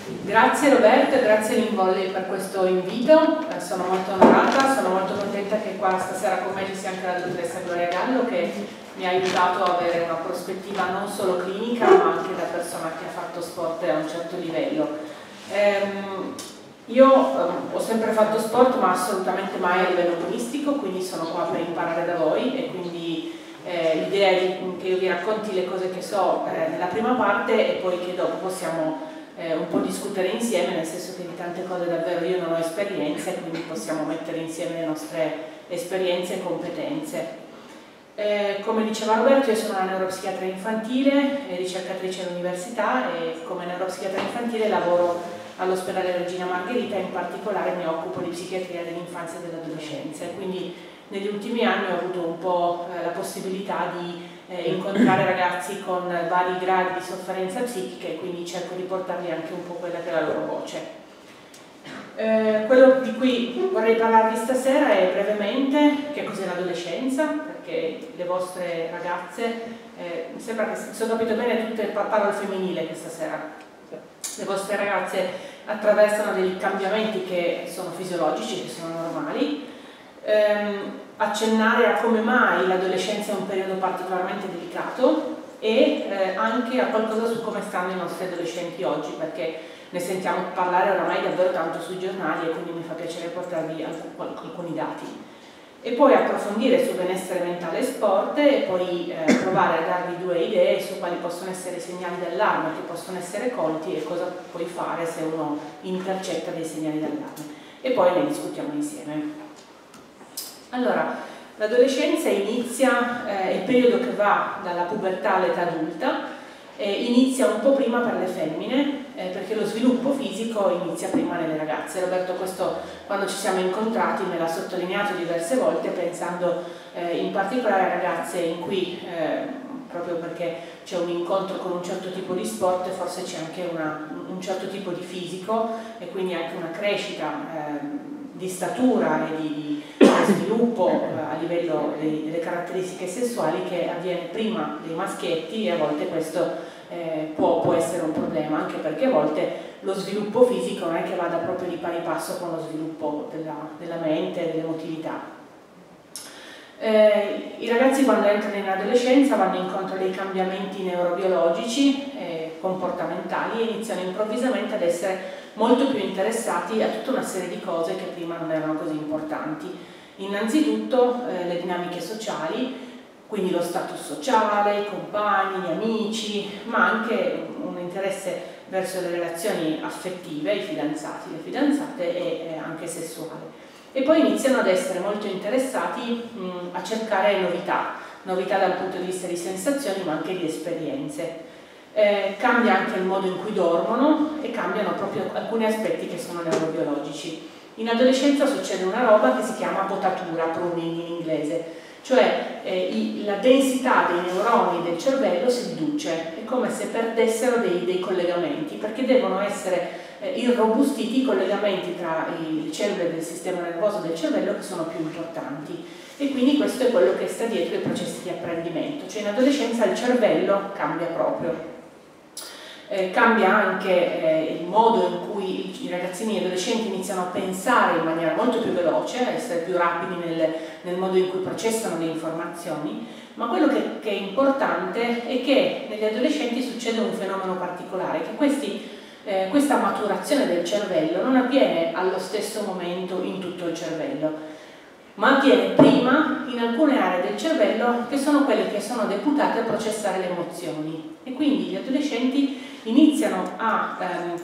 Grazie Roberto e grazie Linvolley per questo invito, sono molto onorata, sono molto contenta che qua stasera con me ci sia anche la dottoressa Gloria Gallo che mi ha aiutato a avere una prospettiva non solo clinica ma anche da persona che ha fatto sport a un certo livello. Io ho sempre fatto sport ma assolutamente mai a livello agonistico, quindi sono qua per imparare da voi e quindi l'idea è che io vi racconti le cose che so nella prima parte e poi che dopo possiamo un po' discutere insieme, nel senso che di tante cose davvero io non ho esperienze, quindi possiamo mettere insieme le nostre esperienze e competenze. Come diceva Roberto, io sono una neuropsichiatra infantile e ricercatrice all'università e come neuropsichiatra infantile lavoro all'ospedale Regina Margherita e in particolare mi occupo di psichiatria dell'infanzia e dell'adolescenza. Quindi negli ultimi anni ho avuto un po' la possibilità di incontrare ragazzi con vari gradi di sofferenza psichica e quindi cerco di portargli anche un po' quella che è la loro voce. Quello di cui vorrei parlarvi stasera è brevemente che cos'è l'adolescenza, perché le vostre ragazze, mi sembra che se ho capito bene tutte parlo al femminile questa sera, le vostre ragazze attraversano dei cambiamenti che sono fisiologici, che sono normali, accennare a come mai l'adolescenza è un periodo particolarmente delicato e anche a qualcosa su come stanno i nostri adolescenti oggi, perché ne sentiamo parlare oramai davvero tanto sui giornali e quindi mi fa piacere portarvi alcuni dati. E poi approfondire su benessere mentale e sport e poi provare a darvi due idee su quali possono essere i segnali d'allarme che possono essere colti e cosa puoi fare se uno intercetta dei segnali d'allarme. E poi ne discutiamo insieme. Allora, l'adolescenza inizia, il periodo che va dalla pubertà all'età adulta, inizia un po' prima per le femmine, perché lo sviluppo fisico inizia prima nelle ragazze. Roberto questo quando ci siamo incontrati me l'ha sottolineato diverse volte, pensando in particolare a ragazze in cui, proprio perché c'è un incontro con un certo tipo di sport, forse c'è anche un certo tipo di fisico e quindi anche una crescita di statura e di sviluppo a livello delle caratteristiche sessuali che avviene prima dei maschietti e a volte questo può essere un problema, anche perché a volte lo sviluppo fisico non è che vada proprio di pari passo con lo sviluppo della mente e dell'emotività. I ragazzi quando entrano in adolescenza vanno incontro a dei cambiamenti neurobiologici e comportamentali e iniziano improvvisamente ad essere molto più interessati a tutta una serie di cose che prima non erano così importanti. Innanzitutto le dinamiche sociali, quindi lo status sociale, i compagni, gli amici, ma anche un interesse verso le relazioni affettive, i fidanzati, le fidanzate e anche sessuale. E poi iniziano ad essere molto interessati a cercare novità dal punto di vista di sensazioni ma anche di esperienze. Cambia anche il modo in cui dormono e cambiano proprio alcuni aspetti che sono neurobiologici. In adolescenza succede una roba che si chiama potatura, pruning in inglese, cioè la densità dei neuroni del cervello si riduce, è come se perdessero dei collegamenti, perché devono essere irrobustiti i collegamenti tra le cellule del sistema nervoso del cervello che sono più importanti. E quindi questo è quello che sta dietro ai processi di apprendimento, cioè in adolescenza il cervello cambia proprio. Cambia anche il modo in cui i ragazzini e gli adolescenti iniziano a pensare in maniera molto più veloce, a essere più rapidi nel modo in cui processano le informazioni, ma quello che è importante è che negli adolescenti succede un fenomeno particolare, che questa maturazione del cervello non avviene allo stesso momento in tutto il cervello, ma avviene prima in alcune aree del cervello che sono quelle che sono deputate a processare le emozioni e quindi gli adolescenti iniziano a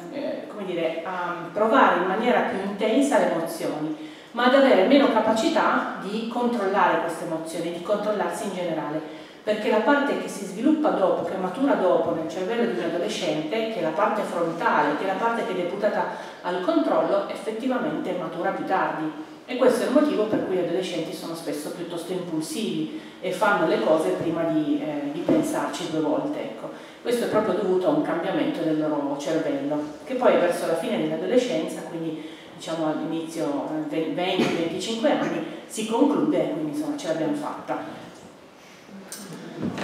provare in maniera più intensa le emozioni, ma ad avere meno capacità di controllare queste emozioni, di controllarsi in generale, perché la parte che si sviluppa dopo, che matura dopo nel cervello di un adolescente, che è la parte frontale, che è la parte che è deputata al controllo, effettivamente matura più tardi. E questo è il motivo per cui gli adolescenti sono spesso piuttosto impulsivi e fanno le cose prima di pensarci due volte. Ecco. Questo è proprio dovuto a un cambiamento del loro cervello, che poi verso la fine dell'adolescenza, quindi diciamo all'inizio 20-25 anni, si conclude e quindi insomma ce l'abbiamo fatta.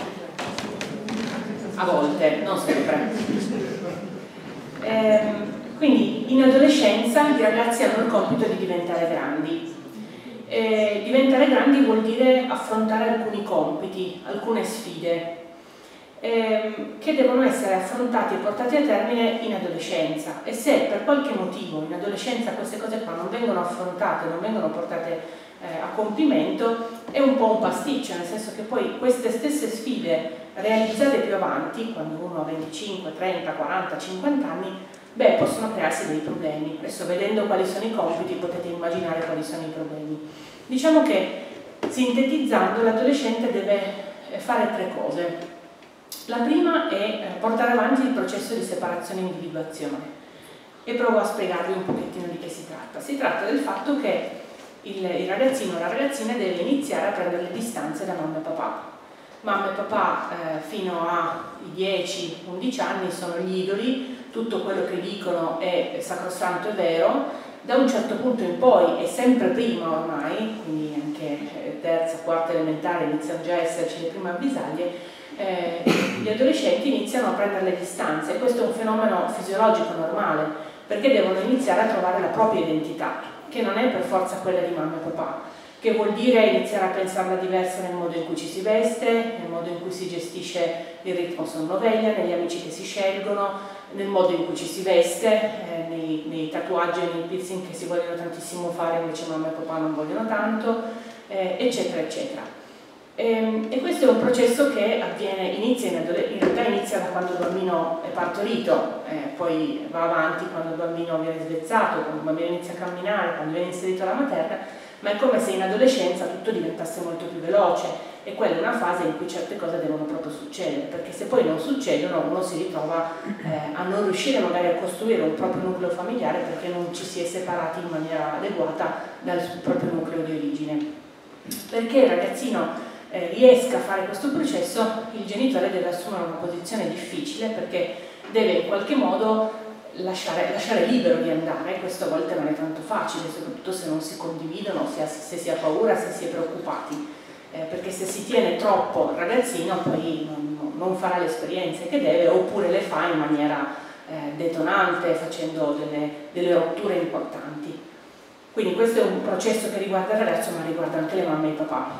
A volte, non sempre. Quindi in adolescenza i ragazzi hanno il compito di diventare grandi. Diventare grandi vuol dire affrontare alcuni compiti, alcune sfide che devono essere affrontati e portati a termine in adolescenza, e se per qualche motivo in adolescenza queste cose qua non vengono affrontate, non vengono portate a compimento, è un po' un pasticcio, nel senso che poi queste stesse sfide realizzate più avanti, quando uno ha 25, 30, 40, 50 anni, beh, possono crearsi dei problemi. Adesso, vedendo quali sono i compiti, potete immaginare quali sono i problemi. Diciamo che, sintetizzando, l'adolescente deve fare 3 cose. La prima è portare avanti il processo di separazione e individuazione, e provo a spiegarvi un pochettino di che si tratta. Si tratta del fatto che il ragazzino o la ragazzina deve iniziare a prendere le distanze da mamma e papà. Mamma e papà fino ai 10-11 anni sono gli idoli, tutto quello che dicono è sacrosanto e vero. Da un certo punto in poi, e sempre prima ormai, quindi anche terza, quarta elementare iniziano già a esserci le prime avvisaglie, gli adolescenti iniziano a prendere le distanze, e questo è un fenomeno fisiologico normale, perché devono iniziare a trovare la propria identità, che non è per forza quella di mamma e papà, che vuol dire iniziare a pensarla diversa nel modo in cui ci si veste, nel modo in cui si gestisce il ritmo sonno-veglia, negli amici che si scelgono, nel modo in cui ci si veste, nei tatuaggi e nei piercing che si vogliono tantissimo fare, invece mamma e papà non vogliono tanto, eccetera, eccetera. E questo è un processo che avviene, in realtà inizia da quando il bambino è partorito, poi va avanti quando il bambino viene svezzato, quando il bambino inizia a camminare, quando viene inserito alla materna, ma è come se in adolescenza tutto diventasse molto più veloce, e quella è una fase in cui certe cose devono proprio succedere, perché se poi non succedono uno si ritrova a non riuscire magari a costruire un proprio nucleo familiare, perché non ci si è separati in maniera adeguata dal proprio nucleo di origine. Perché il ragazzino riesca a fare questo processo, il genitore deve assumere una posizione difficile, perché deve in qualche modo lasciare libero di andare. Questo a volte non è tanto facile, soprattutto se non si condividono, se si ha paura, se si è preoccupati, perché se si tiene troppo il ragazzino poi non farà le esperienze che deve, oppure le fa in maniera detonante, facendo delle rotture importanti. Quindi questo è un processo che riguarda il ragazzo, ma riguarda anche le mamme e i papà.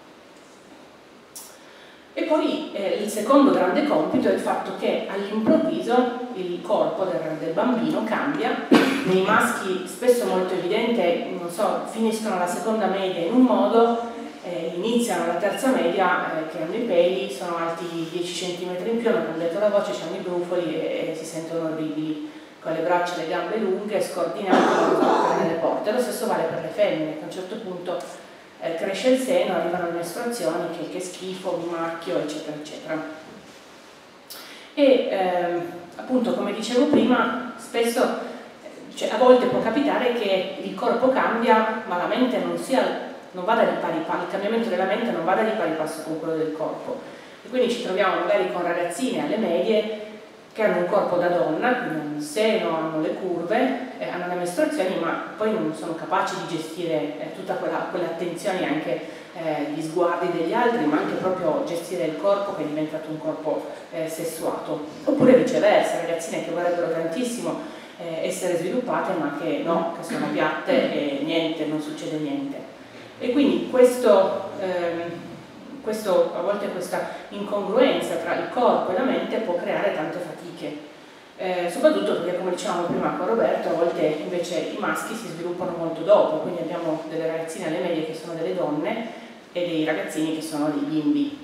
E poi il secondo grande compito è il fatto che all'improvviso il corpo del bambino cambia. Nei maschi spesso molto evidente, non so, finiscono la seconda media in un modo, iniziano la terza media che hanno i peli, sono alti 10 cm in più, hanno cambiato la voce, hanno i brufoli e si sentono orribili, con le braccia e le gambe lunghe, scordinate, non toccare nelle porte. Lo stesso vale per le femmine, che a un certo punto cresce il seno, arrivano le mestruazioni, che schifo, mi macchio, eccetera, eccetera. E appunto, come dicevo prima, spesso, a volte può capitare che il corpo cambia, ma la mente non vada di pari passo, il cambiamento della mente non vada di pari passo con quello del corpo. E quindi ci troviamo magari con ragazzine alle medie che hanno un corpo da donna, quindi hanno il seno, hanno le curve, hanno le mestruazioni, ma poi non sono capaci di gestire tutta quell'attenzione, anche gli sguardi degli altri, ma anche proprio gestire il corpo che è diventato un corpo sessuato. Oppure viceversa, ragazzine che vorrebbero tantissimo essere sviluppate, ma che no, che sono piatte e niente, non succede niente. E quindi a volte questa incongruenza tra il corpo e la mente può creare tante fatiche, soprattutto perché, come dicevamo prima con Roberto, a volte invece i maschi si sviluppano molto dopo, quindi abbiamo delle ragazzine alle medie che sono delle donne e dei ragazzini che sono dei bimbi.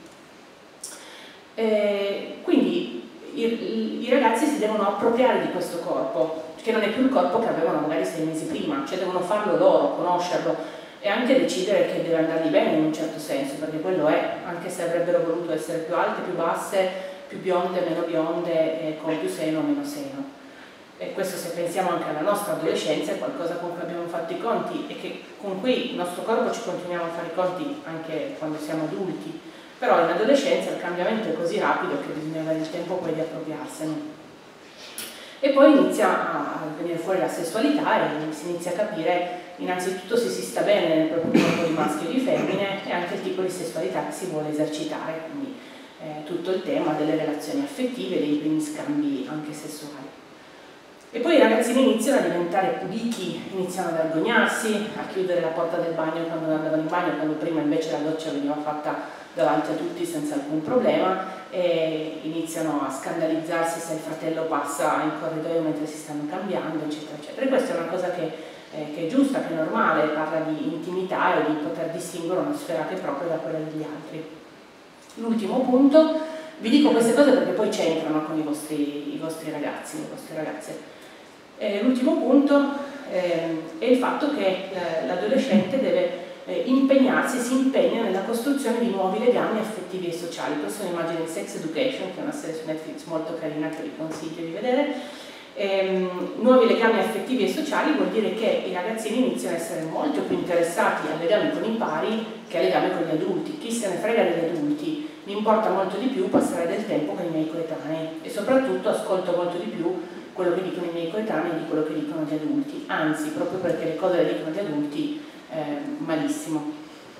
Quindi i ragazzi si devono appropriare di questo corpo, che non è più il corpo che avevano magari 6 mesi prima, cioè devono farlo loro, conoscerlo, e anche decidere che deve andargli bene in un certo senso, perché quello è, anche se avrebbero voluto essere più alte, più basse, più bionde, meno bionde, con più seno, meno seno. E questo, se pensiamo anche alla nostra adolescenza, è qualcosa con cui abbiamo fatto i conti e con cui il nostro corpo ci continuiamo a fare i conti anche quando siamo adulti. Però in adolescenza il cambiamento è così rapido che bisogna avere il tempo poi di appropriarsene. E poi inizia a venire fuori la sessualità e si inizia a capire innanzitutto se si sta bene nel proprio corpo di maschio e di femmine, e anche il tipo di sessualità che si vuole esercitare, quindi tutto il tema delle relazioni affettive e dei primi scambi anche sessuali. E poi i ragazzini iniziano a diventare pudichi, iniziano a vergognarsi, a chiudere la porta del bagno quando andavano in bagno, quando prima invece la doccia veniva fatta davanti a tutti senza alcun problema, e iniziano a scandalizzarsi se il fratello passa in corridoio mentre si stanno cambiando, eccetera, eccetera. E questa è una cosa che è giusta, che è normale, parla di intimità e di poter distinguere una sfera che è propria da quella degli altri. L'ultimo punto, vi dico queste cose perché poi c'entrano con i vostri ragazzi, le vostre ragazze. L'ultimo punto è il fatto che l'adolescente deve impegnarsi, si impegna nella costruzione di nuovi legami affettivi e sociali. Questa è un'immagine di Sex Education, che è una serie su Netflix molto carina che vi consiglio di vedere. Nuovi legami affettivi e sociali vuol dire che i ragazzini iniziano a essere molto più interessati a legami con i pari che a legami con gli adulti. Chi se ne frega degli adulti, mi importa molto di più passare del tempo con i miei coetanei e soprattutto ascolto molto di più quello che dicono i miei coetanei di quello che dicono gli adulti, anzi proprio perché le cose le dicono gli adulti malissimo.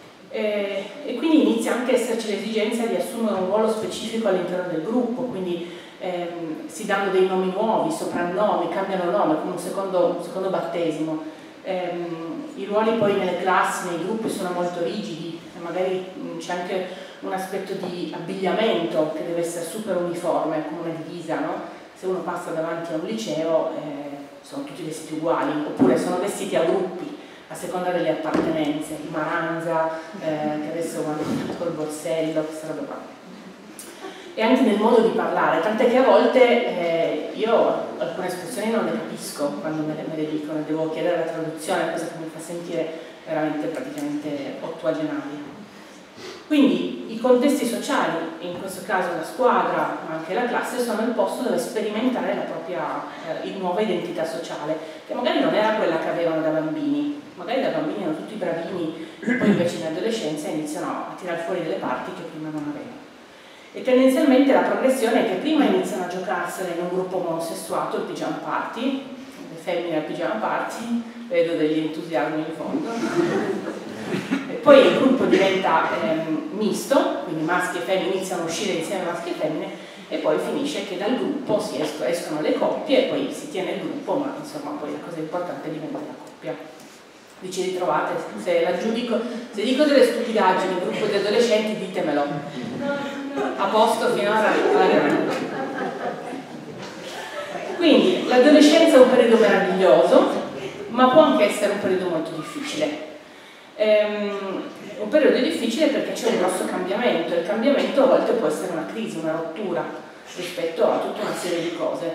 E quindi inizia anche a esserci l'esigenza di assumere un ruolo specifico all'interno del gruppo, quindi si danno dei nomi nuovi, soprannomi, cambiano nome come un secondo battesimo. I ruoli poi nelle classi, nei gruppi sono molto rigidi, magari c'è anche un aspetto di abbigliamento che deve essere super uniforme, come una divisa, no? Se uno passa davanti a un liceo sono tutti vestiti uguali, oppure sono vestiti a gruppi a seconda delle appartenenze, i Maranza, che adesso vanno col borsello, questa roba qua. E anche nel modo di parlare, tant'è che a volte io alcune espressioni non le capisco quando me le dicono, devo chiedere la traduzione, cosa che mi fa sentire veramente praticamente ottuagenaria. Quindi i contesti sociali, in questo caso la squadra, ma anche la classe, sono il posto dove sperimentare la propria nuova identità sociale, che magari non era quella che avevano da bambini. Magari da bambini erano tutti bravini, e poi invece in adolescenza iniziano a tirar fuori delle parti che prima non avevano. E tendenzialmente la progressione è che prima iniziano a giocarsela in un gruppo monosessuato, il pigiama party, le femmine al pigiama party, vedo degli entusiasmi in fondo. Poi il gruppo diventa misto, quindi maschi e femmine iniziano a uscire insieme maschi e femmine, e poi finisce che dal gruppo escono le coppie e poi si tiene il gruppo, ma insomma poi la cosa importante diventa la coppia. Vi ci ritrovate? Se dico delle stupidaggini in gruppo di adolescenti, ditemelo. A posto finora? Quindi l'adolescenza è un periodo meraviglioso, ma può anche essere un periodo molto difficile. Un periodo difficile perché c'è un grosso cambiamento, e il cambiamento a volte può essere una crisi, una rottura rispetto a tutta una serie di cose.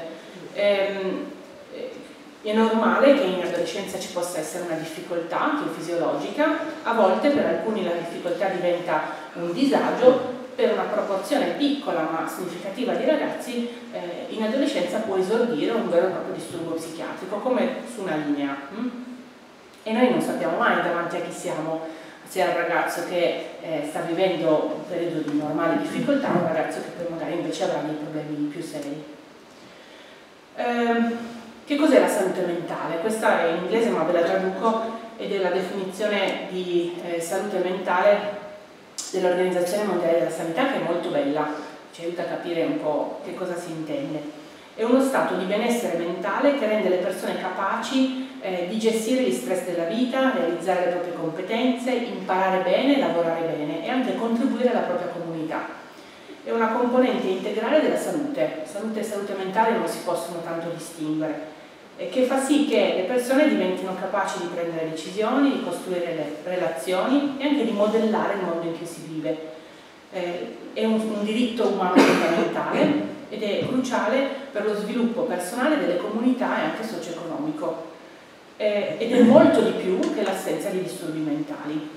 È normale che in adolescenza ci possa essere una difficoltà anche fisiologica, a volte per alcuni la difficoltà diventa un disagio, per una proporzione piccola ma significativa di ragazzi in adolescenza può esordire un vero e proprio disturbo psichiatrico, come su una linea. E noi non sappiamo mai davanti a chi siamo, se è un ragazzo che sta vivendo un periodo di normale difficoltà o un ragazzo che poi magari invece avrà dei problemi più seri. Che cos'è la salute mentale? Questa è in inglese ma ve la traduco, ed è la definizione di salute mentale dell'Organizzazione Mondiale della Sanità, che è molto bella, ci aiuta a capire un po' che cosa si intende. È uno stato di benessere mentale che rende le persone capaci di gestire gli stress della vita, realizzare le proprie competenze, imparare bene, lavorare bene e anche contribuire alla propria comunità. È una componente integrale della salute. Salute e salute mentale non si possono tanto distinguere, che fa sì che le persone diventino capaci di prendere decisioni, di costruire le relazioni e anche di modellare il mondo in cui si vive. È un diritto umano fondamentale ed è cruciale per lo sviluppo personale delle comunità e anche socio-economico. Ed è molto di più che l'assenza di disturbi mentali.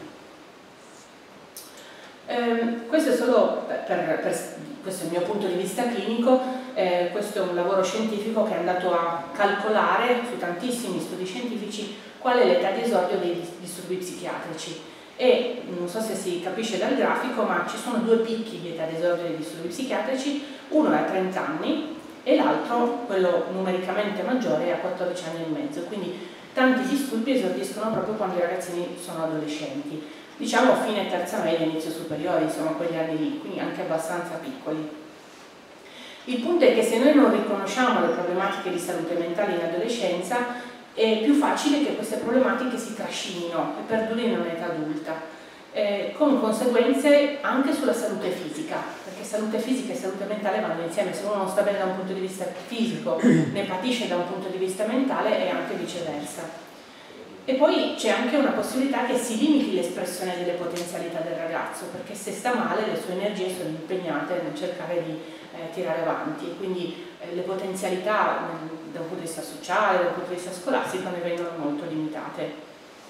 Questo è solo questo è il mio punto di vista clinico, questo è un lavoro scientifico che è andato a calcolare su tantissimi studi scientifici qual è l'età di esordio dei disturbi psichiatrici, e non so se si capisce dal grafico, ma ci sono due picchi di età di esordio dei disturbi psichiatrici, uno è a 30 anni e l'altro, quello numericamente maggiore, è a 14 anni e mezzo, quindi tanti disturbi esordiscono proprio quando i ragazzini sono adolescenti, diciamo fine terza media, inizio superiore, insomma quegli anni lì, quindi anche abbastanza piccoli. Il punto è che se noi non riconosciamo le problematiche di salute mentale in adolescenza, è più facile che queste problematiche si trascinino e perdurino in età adulta, con conseguenze anche sulla salute fisica, perché salute fisica e salute mentale vanno insieme. Se uno non sta bene da un punto di vista fisico, ne patisce da un punto di vista mentale, e anche viceversa. E poi c'è anche una possibilità che si limiti l'espressione delle potenzialità del ragazzo, perché se sta male le sue energie sono impegnate nel cercare di tirare avanti, e quindi le potenzialità da un punto di vista sociale, da un punto di vista scolastico ne vengono molto limitate.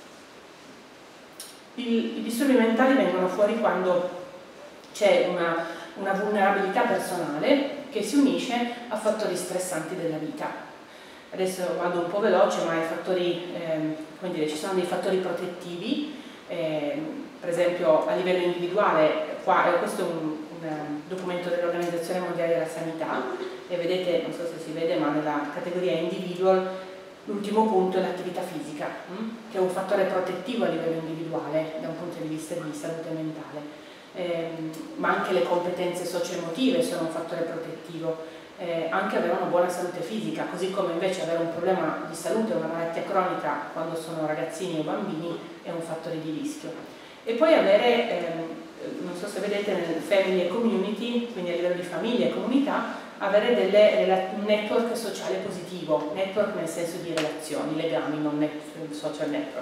I disturbi mentali vengono fuori quando c'è una vulnerabilità personale che si unisce a fattori stressanti della vita. Adesso vado un po' veloce, ma come dire, ci sono dei fattori protettivi, per esempio a livello individuale. Questo è un documento dell'Organizzazione Mondiale della Sanità, e vedete, non so se si vede, ma nella categoria individual l'ultimo punto è l'attività fisica, che è un fattore protettivo a livello individuale da un punto di vista di salute mentale, ma anche le competenze socio-emotive sono un fattore protettivo. Anche avere una buona salute fisica, così come invece avere un problema di salute, una malattia cronica quando sono ragazzini o bambini, è un fattore di rischio. E poi avere, non so se vedete nel family e community, quindi a livello di famiglia e comunità, avere un network sociale positivo, network nel senso di relazioni, legami, non social network,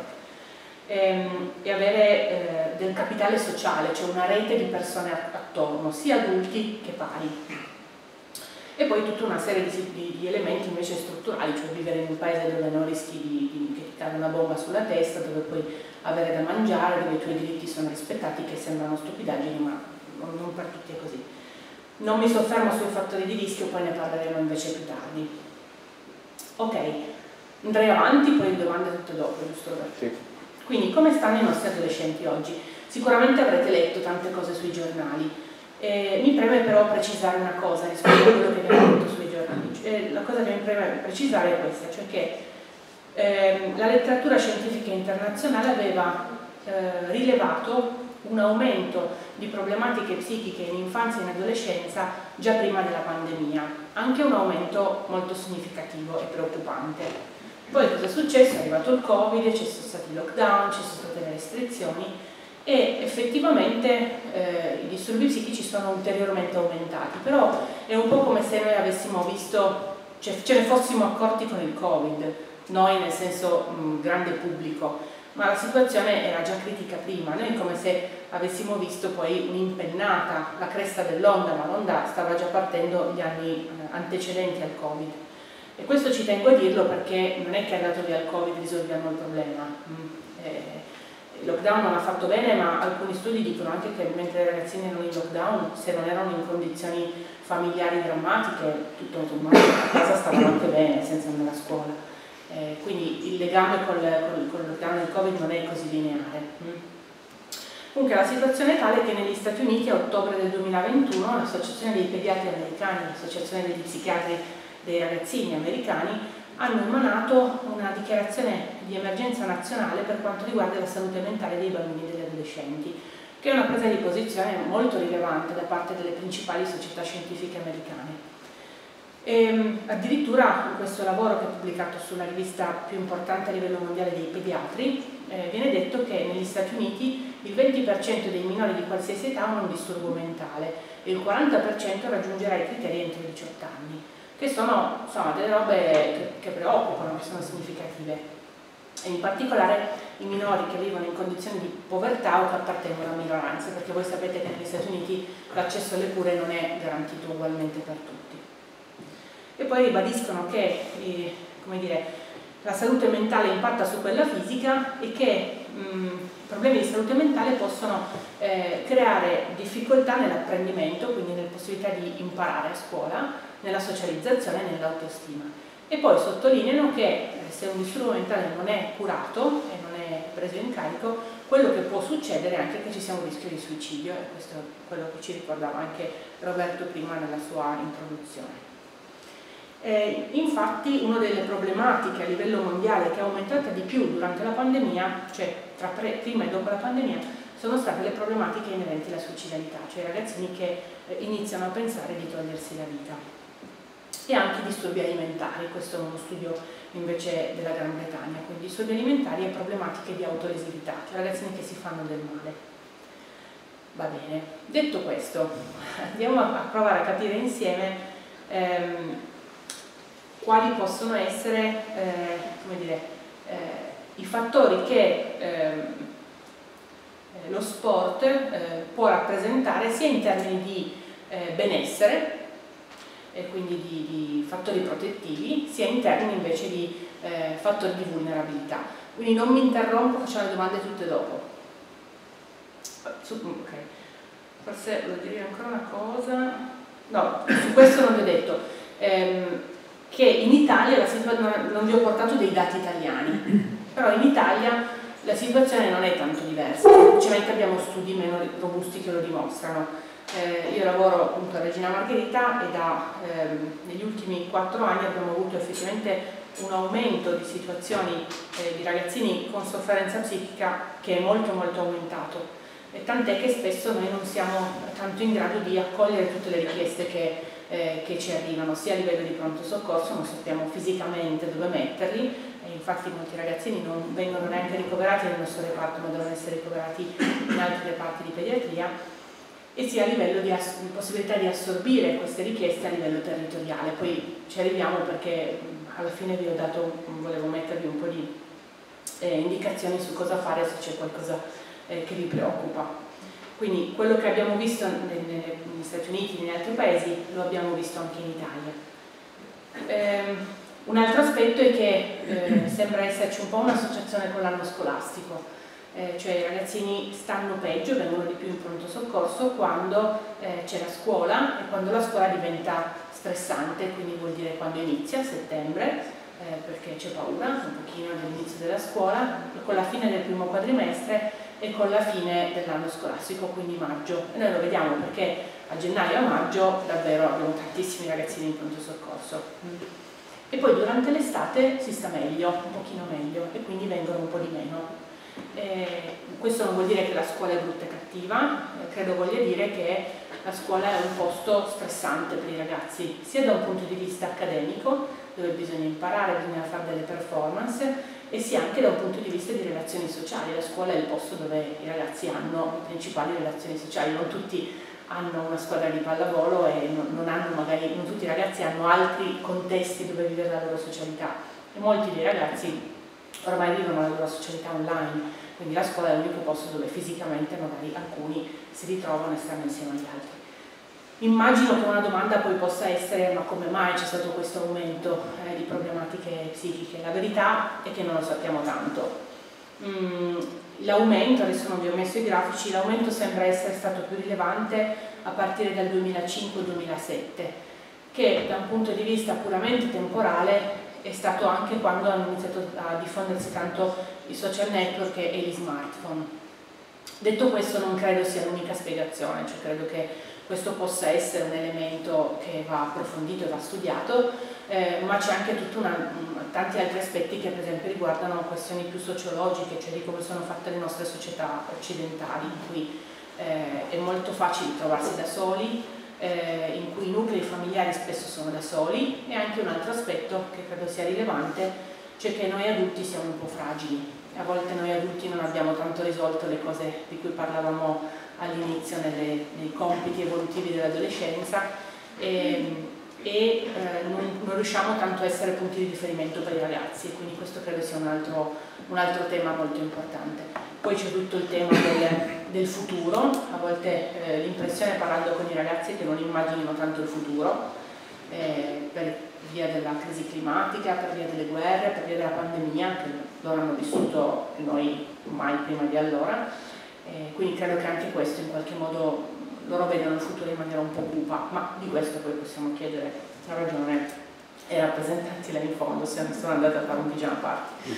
e avere del capitale sociale, cioè una rete di persone attorno, sia adulti che pari. E poi tutta una serie di elementi invece strutturali, cioè vivere in un paese dove non rischi che ti cade una bomba sulla testa, dove puoi avere da mangiare, dove i tuoi diritti sono rispettati, che sembrano stupidaggini, ma non per tutti è così. Non mi soffermo sui fattori di rischio, poi ne parleremo invece più tardi. Ok, andrei avanti, poi le domande tutte dopo, giusto? Sì. Quindi, come stanno i nostri adolescenti oggi? Sicuramente avrete letto tante cose sui giornali. Mi preme però precisare una cosa rispetto a quello che abbiamo detto sui giornali. La cosa che mi preme precisare è questa, cioè che la letteratura scientifica internazionale aveva rilevato un aumento di problematiche psichiche in infanzia e in adolescenza già prima della pandemia, anche un aumento molto significativo e preoccupante. Poi cosa è successo? È arrivato il Covid, ci sono stati i lockdown, ci sono state le restrizioni, e effettivamente i disturbi psichici sono ulteriormente aumentati, però è un po' come se noi avessimo visto, cioè ce ne fossimo accorti con il Covid, noi nel senso grande pubblico, ma la situazione era già critica prima. Noi è come se avessimo visto poi un'impennata, la cresta dell'onda, ma l'onda stava già partendo gli anni antecedenti al Covid. E questo ci tengo a dirlo perché non è che andato via il Covid risolviamo il problema. Il lockdown non ha fatto bene, ma alcuni studi dicono anche che mentre i ragazzini erano in lockdown, se non erano in condizioni familiari drammatiche, tutto sommato a casa stavano anche bene senza andare a scuola. Quindi il legame con il lockdown del Covid non è così lineare. Comunque la situazione è tale che negli Stati Uniti a ottobre del 2021 l'Associazione dei Pediatri Americani, l'Associazione degli Psichiatri dei Ragazzini Americani, hanno emanato una dichiarazione di emergenza nazionale per quanto riguarda la salute mentale dei bambini e degli adolescenti, che è una presa di posizione molto rilevante da parte delle principali società scientifiche americane. E addirittura in questo lavoro, che è pubblicato sulla rivista più importante a livello mondiale dei pediatri, viene detto che negli Stati Uniti il 20% dei minori di qualsiasi età hanno un disturbo mentale e il 40% raggiungerà i criteri entro i 18 anni, che sono insomma delle robe che preoccupano, che sono significative. E in particolare i minori che vivono in condizioni di povertà o che appartengono a minoranze, perché voi sapete che negli Stati Uniti l'accesso alle cure non è garantito ugualmente per tutti. E poi ribadiscono che come dire, la salute mentale impatta su quella fisica e che problemi di salute mentale possono creare difficoltà nell'apprendimento, quindi nella possibilità di imparare a scuola, nella socializzazione e nell'autostima. E poi sottolineano che se un disturbo mentale non è curato e non è preso in carico, quello che può succedere è anche che ci sia un rischio di suicidio, e questo è quello che ci ricordava anche Roberto prima nella sua introduzione. Infatti una delle problematiche a livello mondiale che è aumentata di più durante la pandemia, cioè tra prima e dopo la pandemia, sono state le problematiche inerenti alla suicidalità, cioè i ragazzini che iniziano a pensare di togliersi la vita. e anche disturbi alimentari. Questo è uno studio invece della Gran Bretagna, quindi disturbi alimentari e problematiche di autolesività, cioè ragazzini che si fanno del male. Va bene, detto questo, andiamo a provare a capire insieme quali possono essere come dire, i fattori che lo sport può rappresentare sia in termini di benessere, e quindi di fattori protettivi, sia in termini invece di fattori di vulnerabilità. Quindi non mi interrompo, facciamo le domande tutte dopo. Ok, forse volevo dire ancora una cosa. No, su questo non vi ho detto. Che in Italia la situazione, non vi ho portato dei dati italiani, però in Italia la situazione non è tanto diversa, semplicemente abbiamo studi meno robusti che lo dimostrano. Io lavoro appunto a Regina Margherita e negli ultimi 4 anni abbiamo avuto effettivamente un aumento di situazioni di ragazzini con sofferenza psichica che è molto aumentato, e tant'è che spesso noi non siamo tanto in grado di accogliere tutte le richieste che ci arrivano, sia a livello di pronto soccorso, non sappiamo fisicamente dove metterli, e infatti molti ragazzini non vengono neanche ricoverati nel nostro reparto, ma devono essere ricoverati in altri reparti di pediatria, e sia a livello di possibilità di assorbire queste richieste a livello territoriale. Poi ci arriviamo perché alla fine vi ho dato, volevo mettervi un po' di indicazioni su cosa fare se c'è qualcosa che vi preoccupa. Quindi quello che abbiamo visto negli Stati Uniti e negli altri paesi lo abbiamo visto anche in Italia. Un altro aspetto è che sembra esserci un po' un'associazione con l'anno scolastico. Cioè i ragazzini stanno peggio, vengono di più in pronto soccorso quando c'è la scuola, e quando la scuola diventa stressante, quindi vuol dire quando inizia, a settembre, perché c'è paura un pochino all'inizio della scuola, e con la fine del primo quadrimestre e con la fine dell'anno scolastico, quindi maggio. E noi lo vediamo perché a gennaio e a maggio davvero abbiamo tantissimi ragazzini in pronto soccorso. E poi durante l'estate si sta meglio, un pochino meglio, e quindi vengono un po' di meno. Questo non vuol dire che la scuola è brutta e cattiva, credo voglia dire che la scuola è un posto stressante per i ragazzi, sia da un punto di vista accademico, dove bisogna imparare, bisogna fare delle performance, e sia anche da un punto di vista di relazioni sociali. La scuola è il posto dove i ragazzi hanno le principali relazioni sociali. Non tutti hanno una squadra di pallavolo e non tutti i ragazzi hanno altri contesti dove vivere la loro socialità, e molti dei ragazzi ormai vivono la loro socialità online, quindi la scuola è l'unico posto dove fisicamente magari alcuni si ritrovano e stanno insieme agli altri. Immagino che una domanda poi possa essere: ma come mai c'è stato questo aumento di problematiche psichiche? La verità è che non lo sappiamo tanto. L'aumento, adesso non vi ho messo i grafici, l'aumento sembra essere stato più rilevante a partire dal 2005-2007, che da un punto di vista puramente temporale è stato anche quando hanno iniziato a diffondersi tanto i social network e gli smartphone. Detto questo, non credo sia l'unica spiegazione, cioè credo che questo possa essere un elemento che va approfondito e va studiato, ma c'è anche tanti altri aspetti che per esempio riguardano questioni più sociologiche, cioè di come sono fatte le nostre società occidentali, in cui è molto facile trovarsi da soli, in cui i nuclei familiari spesso sono da soli, e anche un altro aspetto che credo sia rilevante, cioè che noi adulti siamo un po' fragili. A volte noi adulti non abbiamo tanto risolto le cose di cui parlavamo all'inizio nei compiti evolutivi dell'adolescenza, e non riusciamo tanto a essere punti di riferimento per i ragazzi, quindi questo credo sia un altro tema molto importante. Poi c'è tutto il tema del futuro. A volte l'impressione, parlando con i ragazzi, è che non immaginino tanto il futuro, per via della crisi climatica, per via delle guerre, per via della pandemia, che loro hanno vissuto e noi mai prima di allora. Quindi credo che anche questo in qualche modo loro vedono il futuro in maniera un po' cupa, ma di questo poi possiamo chiedere la ragione ai rappresentanti là in fondo, se sono andati a fare un pigiama party.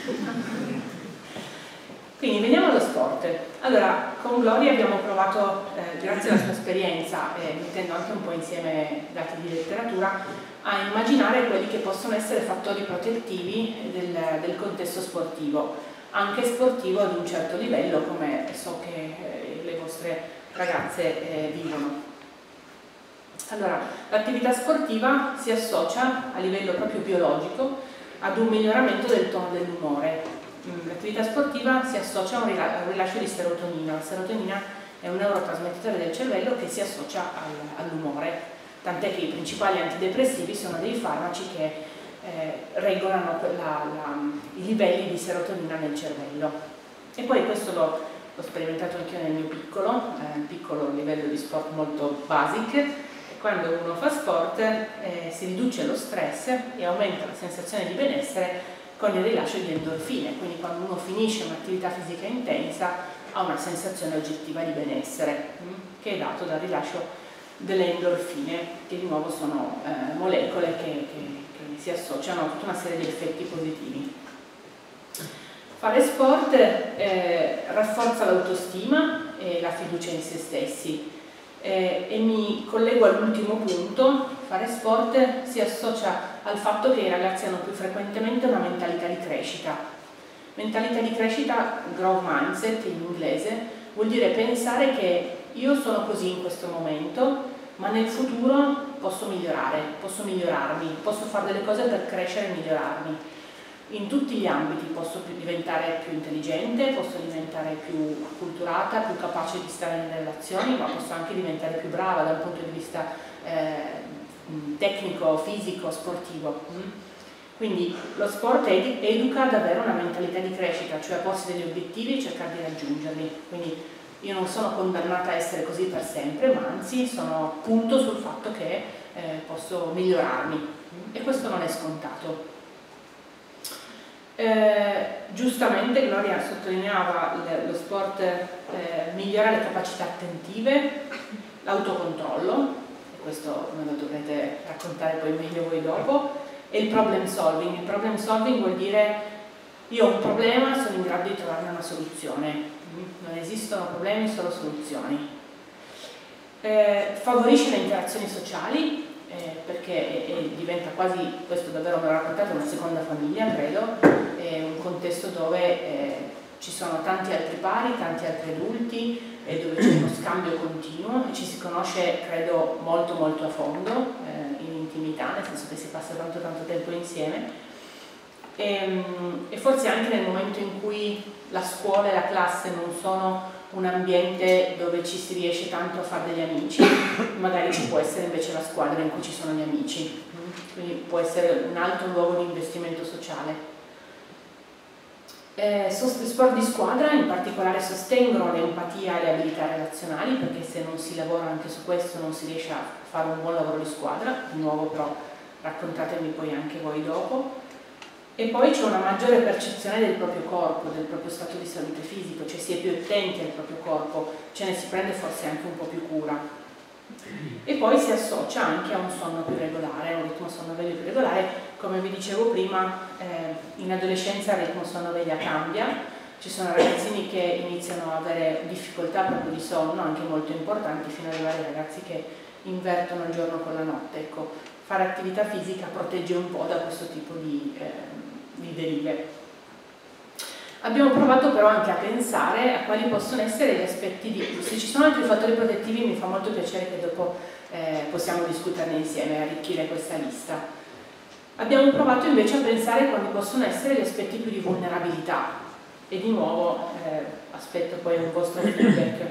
Quindi veniamo allo sport. Allora, con Gloria abbiamo provato, grazie alla sua esperienza, mettendo anche un po' insieme dati di letteratura, a immaginare quelli che possono essere fattori protettivi del contesto sportivo, anche sportivo ad un certo livello, come so che le vostre ragazze vivono. Allora, l'attività sportiva si associa a livello proprio biologico ad un miglioramento del tono dell'umore. L'attività sportiva si associa a un rilascio di serotonina. La serotonina è un neurotrasmettitore del cervello che si associa all'umore, tant'è che i principali antidepressivi sono dei farmaci che regolano i livelli di serotonina nel cervello. E poi questo l'ho sperimentato anch'io nel mio piccolo livello di sport molto basic. Quando uno fa sport si riduce lo stress e aumenta la sensazione di benessere con il rilascio di endorfine, quindi quando uno finisce un'attività fisica intensa ha una sensazione oggettiva di benessere che è dato dal rilascio delle endorfine, che di nuovo sono molecole che si associano a tutta una serie di effetti positivi. Fare sport rafforza l'autostima e la fiducia in se stessi. E mi collego all'ultimo punto: fare sport si associa al fatto che i ragazzi hanno più frequentemente una mentalità di crescita. Mentalità di crescita, growth mindset in inglese, vuol dire pensare che io sono così in questo momento, ma nel futuro posso migliorare, posso migliorarmi, posso fare delle cose per crescere e migliorarmi. In tutti gli ambiti posso diventare più intelligente, posso diventare più acculturata, più capace di stare nelle relazioni, ma posso anche diventare più brava dal punto di vista tecnico, fisico, sportivo. Quindi lo sport educa ad avere una mentalità di crescita, cioè a porsi degli obiettivi e cercare di raggiungerli. Quindi io non sono condannata a essere così per sempre, ma anzi punto sul fatto che posso migliorarmi, e questo non è scontato. Giustamente Gloria sottolineava lo sport migliora le capacità attentive, l'autocontrollo, e questo me lo dovrete raccontare poi meglio voi dopo, e il problem solving. Il problem solving vuol dire: io ho un problema, sono in grado di trovarne una soluzione, non esistono problemi, solo soluzioni. Favorisce le interazioni sociali, perché diventa quasi, questo davvero me l'ho raccontato, una seconda famiglia, credo, è un contesto dove ci sono tanti altri pari, tanti altri adulti, e dove c'è uno scambio continuo e ci si conosce, credo, molto molto a fondo, in intimità, nel senso che si passa tanto tempo insieme. E forse anche nel momento in cui la scuola e la classe non sono un ambiente dove ci si riesce tanto a fare degli amici, magari ci può essere invece la squadra in cui ci sono gli amici, quindi può essere un altro luogo di investimento sociale. Sport di squadra in particolare sostengono l'empatia e le abilità relazionali, perché se non si lavora anche su questo non si riesce a fare un buon lavoro di squadra. Di nuovo però raccontatemi poi anche voi dopo. E poi c'è una maggiore percezione del proprio corpo, del proprio stato di salute fisico, cioè si è più attenti al proprio corpo, ce ne si prende forse anche un po' più cura. E poi si associa anche a un sonno più regolare, a un ritmo sonno-veglia più regolare. Come vi dicevo prima, in adolescenza il ritmo sonno-veglia cambia, ci sono ragazzini che iniziano ad avere difficoltà proprio di sonno, anche molto importanti, fino ad arrivare ai ragazzi che invertono il giorno con la notte. Ecco, fare attività fisica protegge un po' da questo tipo di derive. Abbiamo provato però anche a pensare a quali possono essere gli aspetti se ci sono altri fattori protettivi. Mi fa molto piacere che dopo possiamo discuterne insieme e arricchire questa lista. Abbiamo provato invece a pensare quali possono essere gli aspetti più di vulnerabilità, e di nuovo aspetto poi un vostro feedback.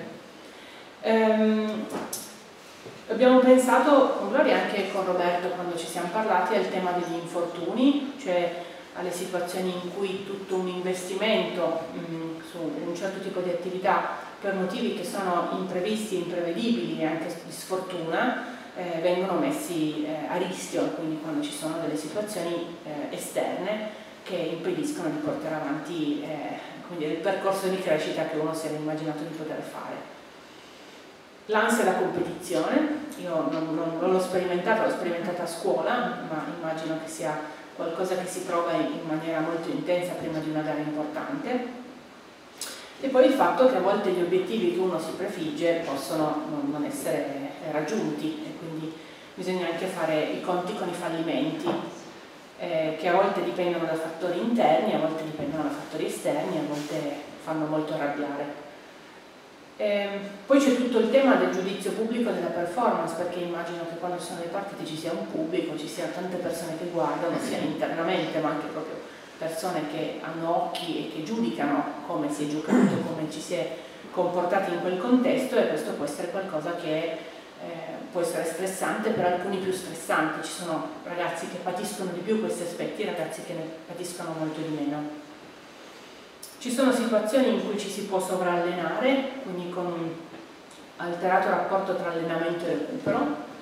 Abbiamo pensato con Gloria, anche con Roberto quando ci siamo parlati, al tema degli infortuni, cioè alle situazioni in cui tutto un investimento su un certo tipo di attività, per motivi che sono imprevisti, imprevedibili e anche di sfortuna, vengono messi a rischio, quindi quando ci sono delle situazioni esterne che impediscono di portare avanti il percorso di crescita che uno si era immaginato di poter fare. L'ansia da competizione, io non l'ho sperimentata, l'ho sperimentata a scuola, ma immagino che sia qualcosa che si prova in maniera molto intensa prima di una gara importante. E poi il fatto che a volte gli obiettivi che uno si prefigge possono non essere raggiunti, e quindi bisogna anche fare i conti con i fallimenti, che a volte dipendono da fattori interni, a volte dipendono da fattori esterni, a volte fanno molto arrabbiare. Poi c'è tutto il tema del giudizio pubblico della performance, perché immagino che quando ci sono le partite ci sia un pubblico, ci siano tante persone che guardano, sia internamente ma anche proprio persone che hanno occhi e che giudicano come si è giocato, come ci si è comportati in quel contesto, e questo può essere qualcosa che può essere stressante, per alcuni più stressante. Ci sono ragazzi che patiscono di più questi aspetti e ragazzi che ne patiscono molto di meno. Ci sono situazioni in cui ci si può sovrallenare, quindi con un alterato rapporto tra allenamento e recupero,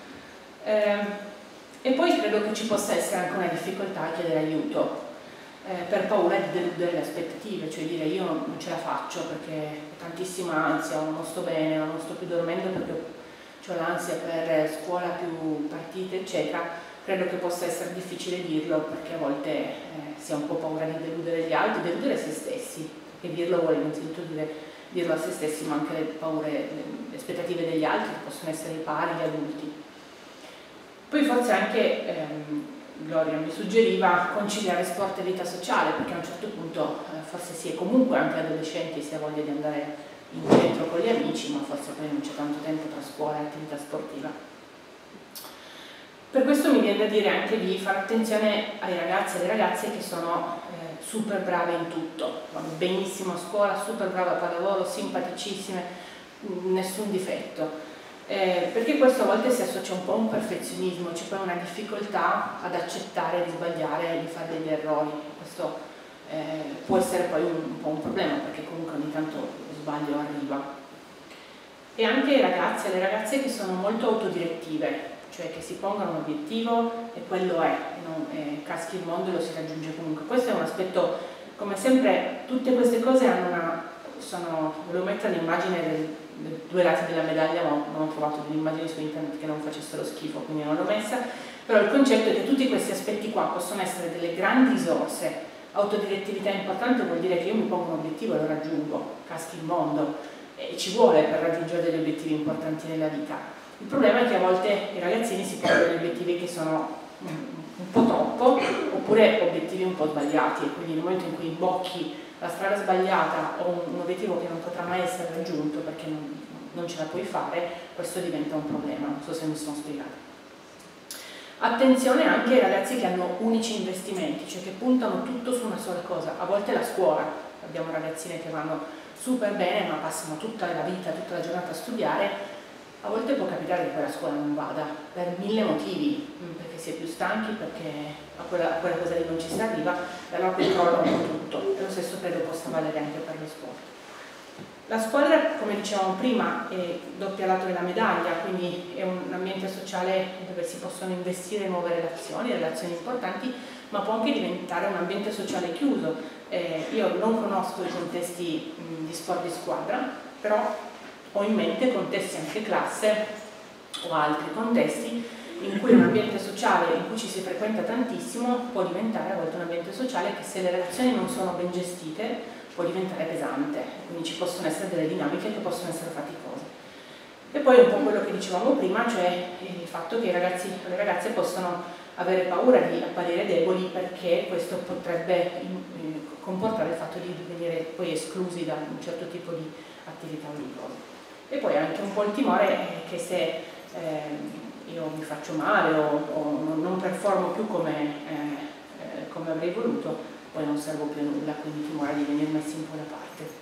e poi credo che ci possa essere anche una difficoltà a chiedere aiuto, per paura di deludere le aspettative, cioè dire io non ce la faccio perché ho tantissima ansia, o non sto bene, o non sto più dormendo perché ho l'ansia per scuola, più partite, eccetera. Credo che possa essere difficile dirlo, perché a volte si ha un po' paura di deludere gli altri, deludere se stessi, perché dirlo vuole innanzitutto dire dirlo a se stessi, ma anche le paure, le aspettative degli altri, che possono essere i pari, gli adulti. Poi forse anche Gloria mi suggeriva conciliare sport e vita sociale, perché a un certo punto forse si è comunque anche adolescenti, si ha voglia di andare in centro con gli amici, ma forse poi non c'è tanto tempo tra scuola e attività sportiva. Per questo mi viene da dire anche di fare attenzione ai ragazzi e alle ragazze che sono super brave in tutto, vanno benissimo a scuola, super brave a pallavolo, simpaticissime, nessun difetto. Perché questo a volte si associa un po' a un perfezionismo, c'è poi una difficoltà ad accettare di sbagliare e di fare degli errori. Questo può essere poi un po' un problema, perché comunque ogni tanto lo sbaglio arriva. E anche i ragazzi e le ragazze che sono molto autodirettive, cioè che si pongono un obiettivo e quello è, caschi il mondo e lo si raggiunge comunque. Questo è un aspetto, come sempre, tutte queste cose hanno volevo mettere l'immagine dei due lati della medaglia, ma non ho trovato delle immagini su internet che non facessero schifo, quindi non l'ho messa, però il concetto è che tutti questi aspetti qua possono essere delle grandi risorse. Autodirettività importante vuol dire che io mi pongo un obiettivo e lo raggiungo, caschi il mondo, e ci vuole per raggiungere degli obiettivi importanti nella vita. Il problema è che a volte i ragazzini si pongono degli obiettivi che sono un po' troppo, oppure obiettivi un po' sbagliati, e quindi nel momento in cui imbocchi la strada sbagliata o un obiettivo che non potrà mai essere raggiunto perché non ce la puoi fare, questo diventa un problema. Non so se mi sono spiegata. Attenzione anche ai ragazzi che hanno unici investimenti, cioè che puntano tutto su una sola cosa. A volte la scuola, abbiamo ragazzine che vanno super bene ma passano tutta la vita, tutta la giornata a studiare. A volte può capitare che quella scuola non vada per 1000 motivi, perché si è più stanchi, perché a quella cosa lì non ci si arriva, e allora poi crolla un po' tutto. E lo stesso credo possa valere anche per lo sport. La scuola, come dicevamo prima, è doppia lato della medaglia, quindi è un ambiente sociale dove si possono investire nuove relazioni importanti, ma può anche diventare un ambiente sociale chiuso. Io non conosco i contesti di sport di squadra, però ho in mente contesti anche classe o altri contesti in cui un ambiente sociale in cui ci si frequenta tantissimo può diventare a volte un ambiente sociale che, se le relazioni non sono ben gestite, può diventare pesante, quindi ci possono essere delle dinamiche che possono essere faticose. E poi un po' quello che dicevamo prima, cioè il fatto che i ragazzi e le ragazze possono avere paura di apparire deboli, perché questo potrebbe comportare il fatto di venire poi esclusi da un certo tipo di attività o di cose. E poi anche un po' il timore che se io mi faccio male o non performo più come avrei voluto, poi non servo più a nulla, quindi timore di venire messi un po' da parte.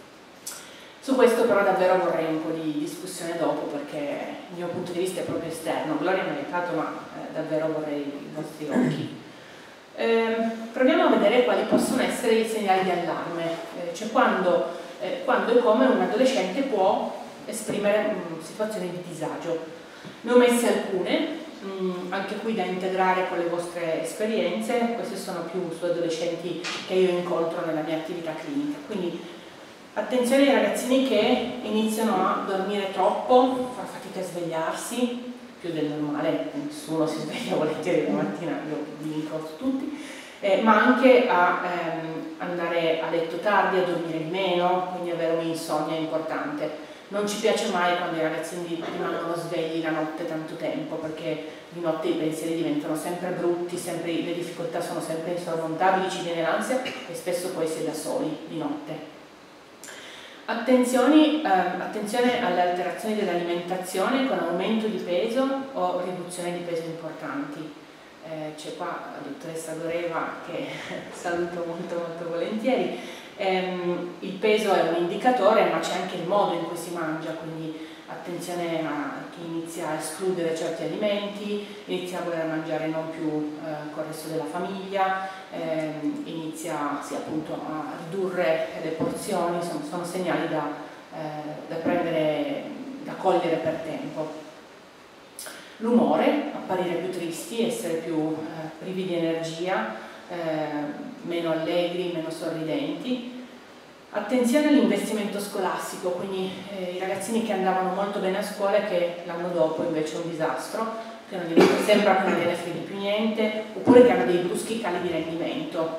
Su questo però davvero vorrei un po' di discussione dopo, perché il mio punto di vista è proprio esterno. Gloria mi ha aiutato, ma davvero vorrei i vostri occhi. Proviamo a vedere quali possono essere i segnali di allarme, cioè quando e come un adolescente può esprimere situazioni di disagio. Ne ho messe alcune, anche qui da integrare con le vostre esperienze. Queste sono più su adolescenti che io incontro nella mia attività clinica. Quindi attenzione ai ragazzini che iniziano a dormire troppo, far fatica a svegliarsi, più del normale, nessuno si sveglia volentieri la mattina, io vi incontro tutti, ma anche a andare a letto tardi, a dormire di meno, quindi avere un'insonnia importante. Non ci piace mai quando i ragazzini rimangono svegli la notte tanto tempo, perché di notte i pensieri diventano sempre brutti, le difficoltà sono sempre insormontabili, ci viene l'ansia e spesso poi si è da soli di notte. Attenzione alle alterazioni dell'alimentazione con aumento di peso o riduzione di peso importanti. C'è qua la dottoressa Goreva che saluto molto molto volentieri. Il peso è un indicatore, ma c'è anche il modo in cui si mangia, quindi attenzione a chi inizia a escludere certi alimenti, inizia a voler mangiare non più col resto della famiglia, inizia appunto a ridurre le porzioni, sono segnali da cogliere per tempo. L'umore, apparire più tristi, essere più privi di energia, meno allegri, meno sorridenti. Attenzione all'investimento scolastico, quindi i ragazzini che andavano molto bene a scuola e che l'anno dopo invece è un disastro, che sembra che non gliene freghi più niente, oppure che hanno dei bruschi cali di rendimento.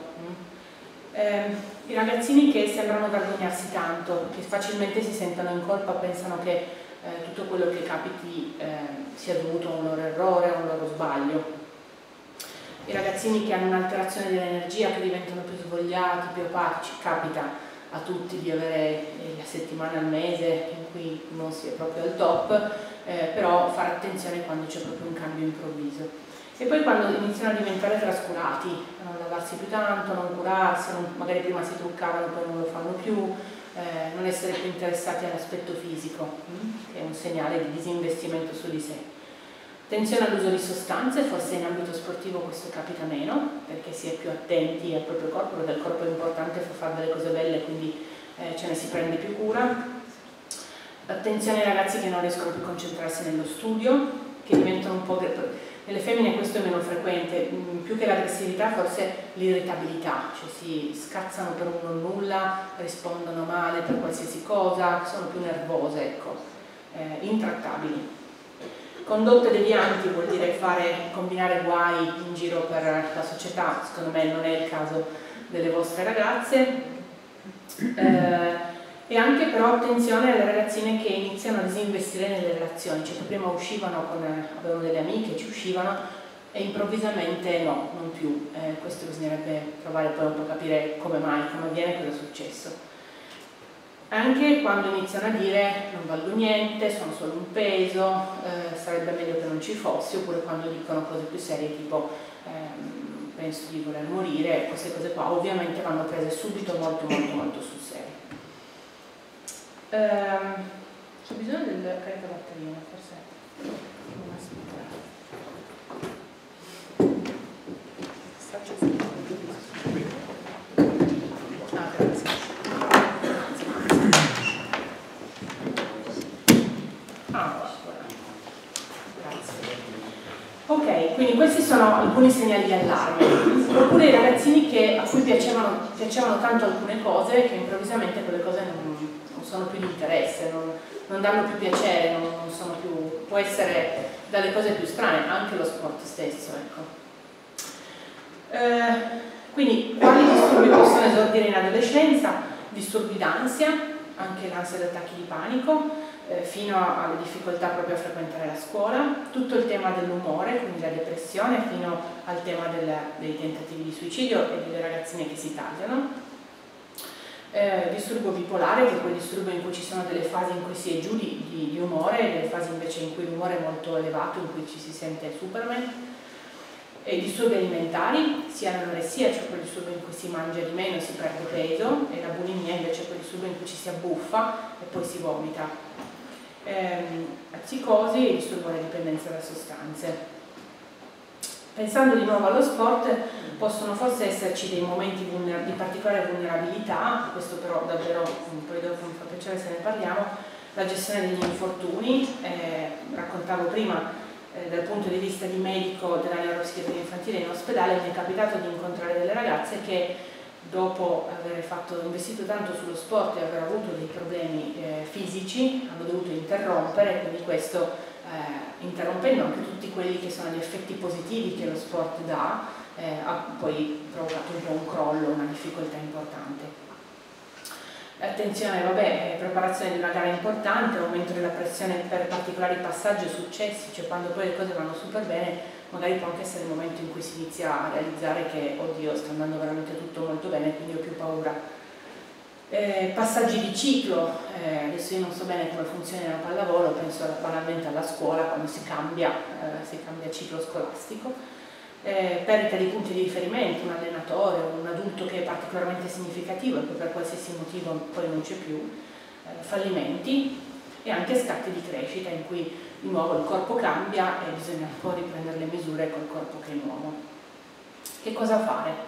I ragazzini che sembrano vergognarsi tanto, che facilmente si sentono in colpa, pensano che tutto quello che capiti sia dovuto a un loro errore, a un loro sbaglio. I ragazzini che hanno un'alterazione dell'energia, che diventano più svogliati, più apatici, capita a tutti di avere la settimana al mese in cui non si è proprio al top, però fare attenzione quando c'è proprio un cambio improvviso. E poi quando iniziano a diventare trascurati, a non lavarsi più tanto, a non curarsi, magari prima si truccavano poi non lo fanno più, non essere più interessati all'aspetto fisico, che è un segnale di disinvestimento su di sé. Attenzione all'uso di sostanze, forse in ambito sportivo questo capita meno, perché si è più attenti al proprio corpo, perché il corpo è importante, fa fare delle cose belle, quindi ce ne si prende più cura. Attenzione ai ragazzi che non riescono più a concentrarsi nello studio, che diventano un po'... Nelle femmine questo è meno frequente, più che l'aggressività forse l'irritabilità, cioè si scazzano per un non nulla, rispondono male per qualsiasi cosa, sono più nervose, ecco, intrattabili. Condotte devianti vuol dire combinare guai in giro per la società, secondo me non è il caso delle vostre ragazze. E anche però attenzione alle ragazzine che iniziano a disinvestire nelle relazioni, cioè che prima uscivano, avevano delle amiche, ci uscivano e improvvisamente no, non più. Questo bisognerebbe provare poi un po' a capire come mai, come avviene, cosa è successo. Anche quando iniziano a dire non valgo niente, sono solo un peso, sarebbe meglio che non ci fossi, oppure quando dicono cose più serie tipo penso di voler morire, queste cose qua ovviamente vanno prese subito molto molto molto sul serio. C'è bisogno del caricabatteria, forse non aspetta. Ah, grazie. Ok, quindi questi sono alcuni segnali di allarme. Oppure i ragazzini a cui piacevano tanto alcune cose, che improvvisamente quelle cose non sono più di interesse, non danno più piacere, non sono più... può essere dalle cose più strane, anche lo sport stesso, ecco. Quindi quali disturbi possono esordire in adolescenza? Disturbi d'ansia, anche l'ansia da attacchi di panico, fino alle difficoltà proprio a frequentare la scuola, tutto il tema dell'umore, quindi la depressione, fino al tema dei tentativi di suicidio e delle ragazzine che si tagliano. Disturbo bipolare, che è quel disturbo in cui ci sono delle fasi in cui si è giù di umore e delle fasi invece in cui l'umore è molto elevato, in cui ci si sente Superman. E disturbi alimentari, sia l'anoressia, cioè quel disturbo in cui si mangia di meno e si perde peso, e la bulimia invece è quel disturbo in cui ci si abbuffa e poi si vomita. La psicosi e il disturbo della dipendenza da sostanze. Pensando di nuovo allo sport, possono forse esserci dei momenti di particolare vulnerabilità, questo però davvero, poi dopo mi fa piacere se ne parliamo, la gestione degli infortuni, raccontavo prima dal punto di vista di medico della neuropsichiatria infantile in ospedale, mi è capitato di incontrare delle ragazze che dopo aver investito tanto sullo sport e aver avuto dei problemi fisici hanno dovuto interrompere, quindi questo interrompendo anche tutti quelli che sono gli effetti positivi che lo sport dà, ha poi provocato un po' un crollo, una difficoltà importante. Attenzione, preparazione di una gara importante, aumento della pressione per particolari passaggi o successi, cioè quando poi le cose vanno super bene, magari può anche essere il momento in cui si inizia a realizzare che, oddio, sta andando veramente tutto molto bene, quindi ho più paura. Passaggi di ciclo, adesso io non so bene come funziona la pallavolo, penso banalmente alla scuola quando si cambia ciclo scolastico, perdita di punti di riferimento, un allenatore, un adulto che è particolarmente significativo e che per qualsiasi motivo poi non c'è più, fallimenti e anche scatti di crescita in cui di nuovo il corpo cambia e bisogna un po' riprendere le misure col corpo che è nuovo. Che cosa fare?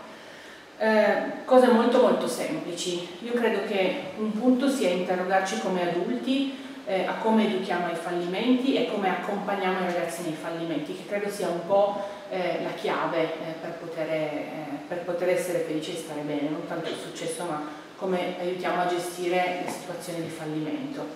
Cose molto molto semplici. Io credo che un punto sia interrogarci come adulti a come educhiamo ai fallimenti e come accompagniamo i ragazzi nei fallimenti, che credo sia un po' la chiave per poter essere felici e stare bene, non tanto il successo ma come aiutiamo a gestire le situazioni di fallimento.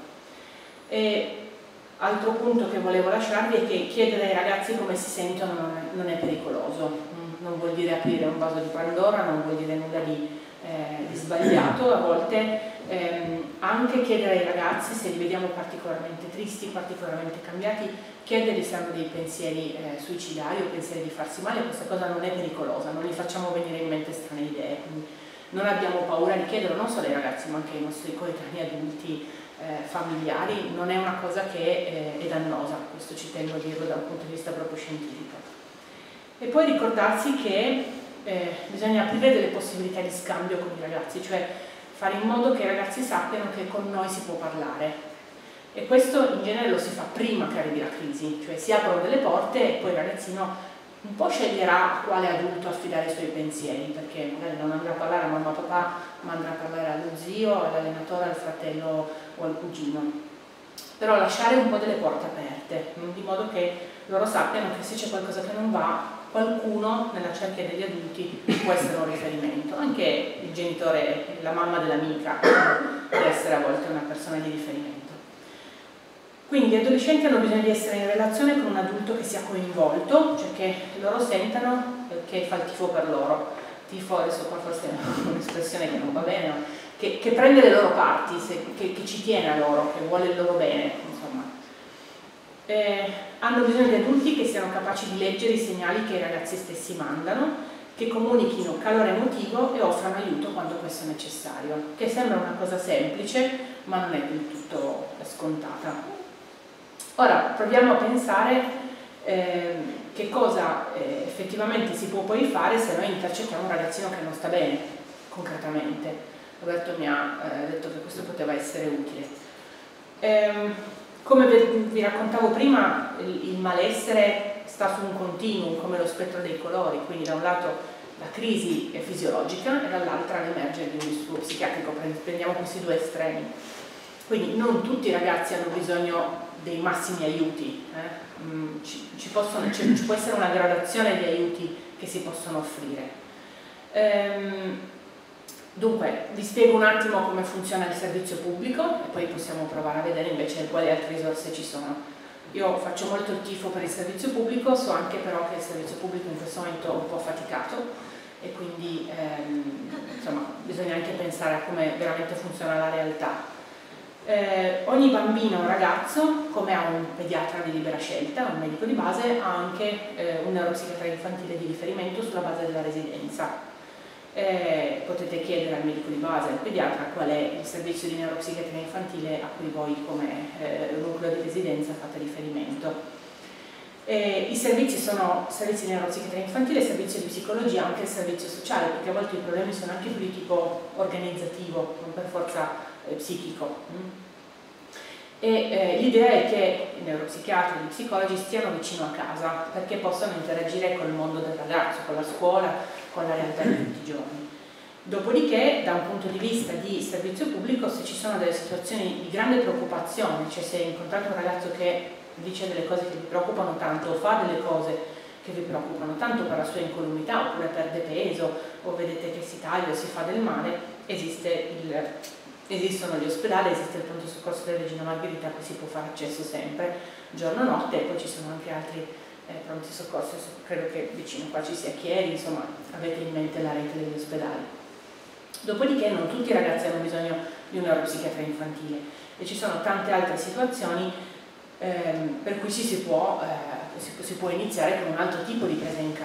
E altro punto che volevo lasciarvi è che chiedere ai ragazzi come si sentono non è pericoloso. Non vuol dire aprire un vaso di Pandora, non vuol dire nulla di sbagliato. A volte anche chiedere ai ragazzi se li vediamo particolarmente tristi, particolarmente cambiati, chiedergli se hanno dei pensieri suicidari o pensieri di farsi male, questa cosa non è pericolosa, non gli facciamo venire in mente strane idee, quindi non abbiamo paura di chiederlo non solo ai ragazzi ma anche ai nostri coetanei adulti, familiari, non è una cosa che è dannosa, questo ci tengo a dirlo da un punto di vista proprio scientifico. E poi ricordarsi che bisogna aprire delle possibilità di scambio con i ragazzi, cioè fare in modo che i ragazzi sappiano che con noi si può parlare. E questo in genere lo si fa prima che arrivi la crisi, cioè si aprono delle porte e poi il ragazzino un po' sceglierà a quale adulto affidare i suoi pensieri, perché magari non andrà a parlare a mamma o papà, ma andrà a parlare allo zio, all'allenatore, al fratello o al cugino. Però lasciare un po' delle porte aperte, di modo che loro sappiano che se c'è qualcosa che non va, qualcuno nella cerchia degli adulti può essere un riferimento, anche il genitore, la mamma dell'amica può essere a volte una persona di riferimento. Quindi gli adolescenti hanno bisogno di essere in relazione con un adulto che sia coinvolto, cioè che loro sentano che fa il tifo per loro. Tifo, adesso qua forse è un'espressione che non va bene, ma che prende le loro parti, che ci tiene a loro, che vuole il loro bene, insomma. Hanno bisogno di adulti che siano capaci di leggere i segnali che i ragazzi stessi mandano, che comunichino calore emotivo e offrano aiuto quando questo è necessario, che sembra una cosa semplice, ma non è del tutto scontata. Ora proviamo a pensare che cosa effettivamente si può poi fare se noi intercettiamo un ragazzino che non sta bene, concretamente. Roberto mi ha detto che questo poteva essere utile. Come vi raccontavo prima, il malessere sta su un continuum, come lo spettro dei colori, quindi da un lato la crisi è fisiologica e dall'altra l'emergere di un disturbo psichiatrico, prendiamo questi due estremi. Quindi non tutti i ragazzi hanno bisogno dei massimi aiuti, ci può essere una gradazione di aiuti che si possono offrire. Dunque, vi spiego un attimo come funziona il servizio pubblico e poi possiamo provare a vedere invece quali altre risorse ci sono. Io faccio molto il tifo per il servizio pubblico, so anche però che il servizio pubblico in questo momento è un po' faticato e quindi insomma, bisogna anche pensare a come veramente funziona la realtà. Ogni bambino o ragazzo, come ha un pediatra di libera scelta, un medico di base, ha anche un neuropsichiatra infantile di riferimento sulla base della residenza. Potete chiedere al medico di base, al pediatra, qual è il servizio di neuropsichiatria infantile a cui voi come nucleo di residenza fate riferimento. I servizi sono servizi di neuropsichiatria infantile, servizio di psicologia, anche il servizio sociale, perché a volte i problemi sono anche più di tipo organizzativo, non per forza psichico. L'idea è che i neuropsichiatri e gli psicologi stiano vicino a casa perché possano interagire col mondo del ragazzo, con la scuola, con la realtà di tutti i giorni. Dopodiché, da un punto di vista di servizio pubblico, se ci sono delle situazioni di grande preoccupazione, cioè se incontrate un ragazzo che dice delle cose che vi preoccupano tanto o fa delle cose che vi preoccupano tanto per la sua incolumità oppure perde peso o vedete che si taglia o si fa del male, esistono gli ospedali, esiste il pronto soccorso della Regina Margherita a cui si può fare accesso sempre, giorno e notte, e poi ci sono anche altri pronti soccorsi, credo che vicino qua ci sia Chieri, insomma avete in mente la rete degli ospedali. Dopodiché non tutti i ragazzi hanno bisogno di un neuropsichiatra infantile e ci sono tante altre situazioni per cui si può iniziare con un altro tipo di presa in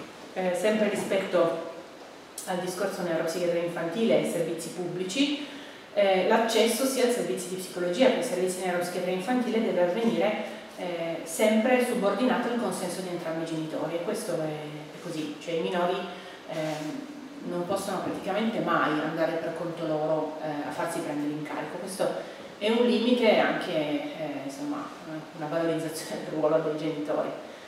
carico. Sempre rispetto al discorso neuropsichiatria infantile e servizi pubblici, l'accesso sia ai servizi di psicologia che ai servizi di neuropsichiatria infantile deve avvenire sempre subordinato al consenso di entrambi i genitori, e questo è così, cioè i minori non possono praticamente mai andare per conto loro a farsi prendere in carico. Questo è un limite e anche insomma, una valorizzazione del ruolo dei genitori.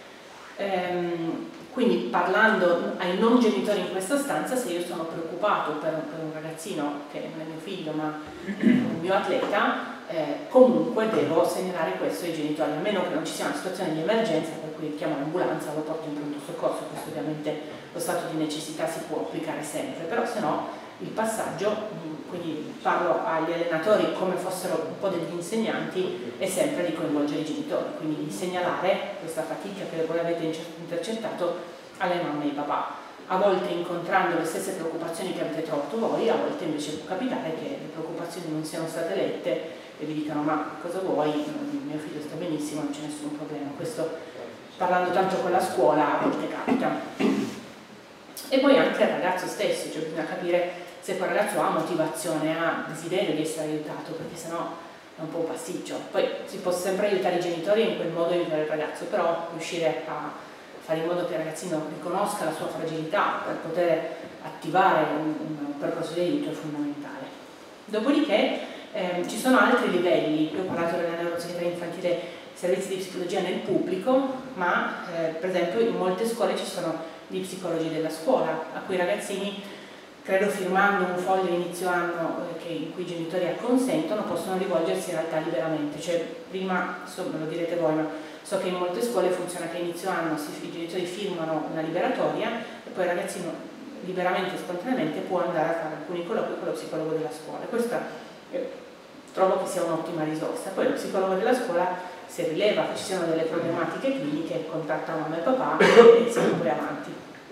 Quindi parlando ai non genitori in questa stanza, se io sono preoccupato per un ragazzino che non è mio figlio ma un mio atleta, comunque devo segnalare questo ai genitori, a meno che non ci sia una situazione di emergenza per cui chiamo l'ambulanza o lo porto in pronto soccorso. Questo ovviamente lo stato di necessità si può applicare sempre, però se no il passaggio, quindi parlo agli allenatori come fossero un po' degli insegnanti, è sempre di coinvolgere i genitori, quindi di segnalare questa fatica che voi avete intercettato alle mamme e ai papà, a volte incontrando le stesse preoccupazioni che avete trovato voi, a volte invece può capitare che le preoccupazioni non siano state lette e vi dicano ma cosa vuoi, mio figlio sta benissimo, non c'è nessun problema. Questo parlando tanto con la scuola a volte capita. E poi anche al ragazzo stesso, cioè bisogna capire se quel ragazzo ha motivazione, ha desiderio di essere aiutato, perché sennò è un po' un pasticcio. Poi si può sempre aiutare i genitori e in quel modo aiutare il ragazzo, però riuscire a fare in modo che il ragazzino riconosca la sua fragilità per poter attivare un percorso di aiuto è fondamentale. Dopodiché ci sono altri livelli. Io ho parlato della neuropsichiatria infantile, servizi di psicologia nel pubblico, ma per esempio in molte scuole ci sono gli psicologi della scuola, a cui i ragazzini, credo firmando un foglio inizio anno in cui i genitori acconsentono, possono rivolgersi in realtà liberamente. Cioè prima, insomma, lo direte voi, ma so che in molte scuole funziona che inizio anno i genitori firmano una liberatoria e poi il ragazzino liberamente e spontaneamente può andare a fare alcuni colloqui con lo psicologo della scuola. Questa trovo che sia un'ottima risorsa. Poi lo psicologo della scuola, se rileva che ci siano delle problematiche cliniche, contatta mamma e papà e si va poi avanti.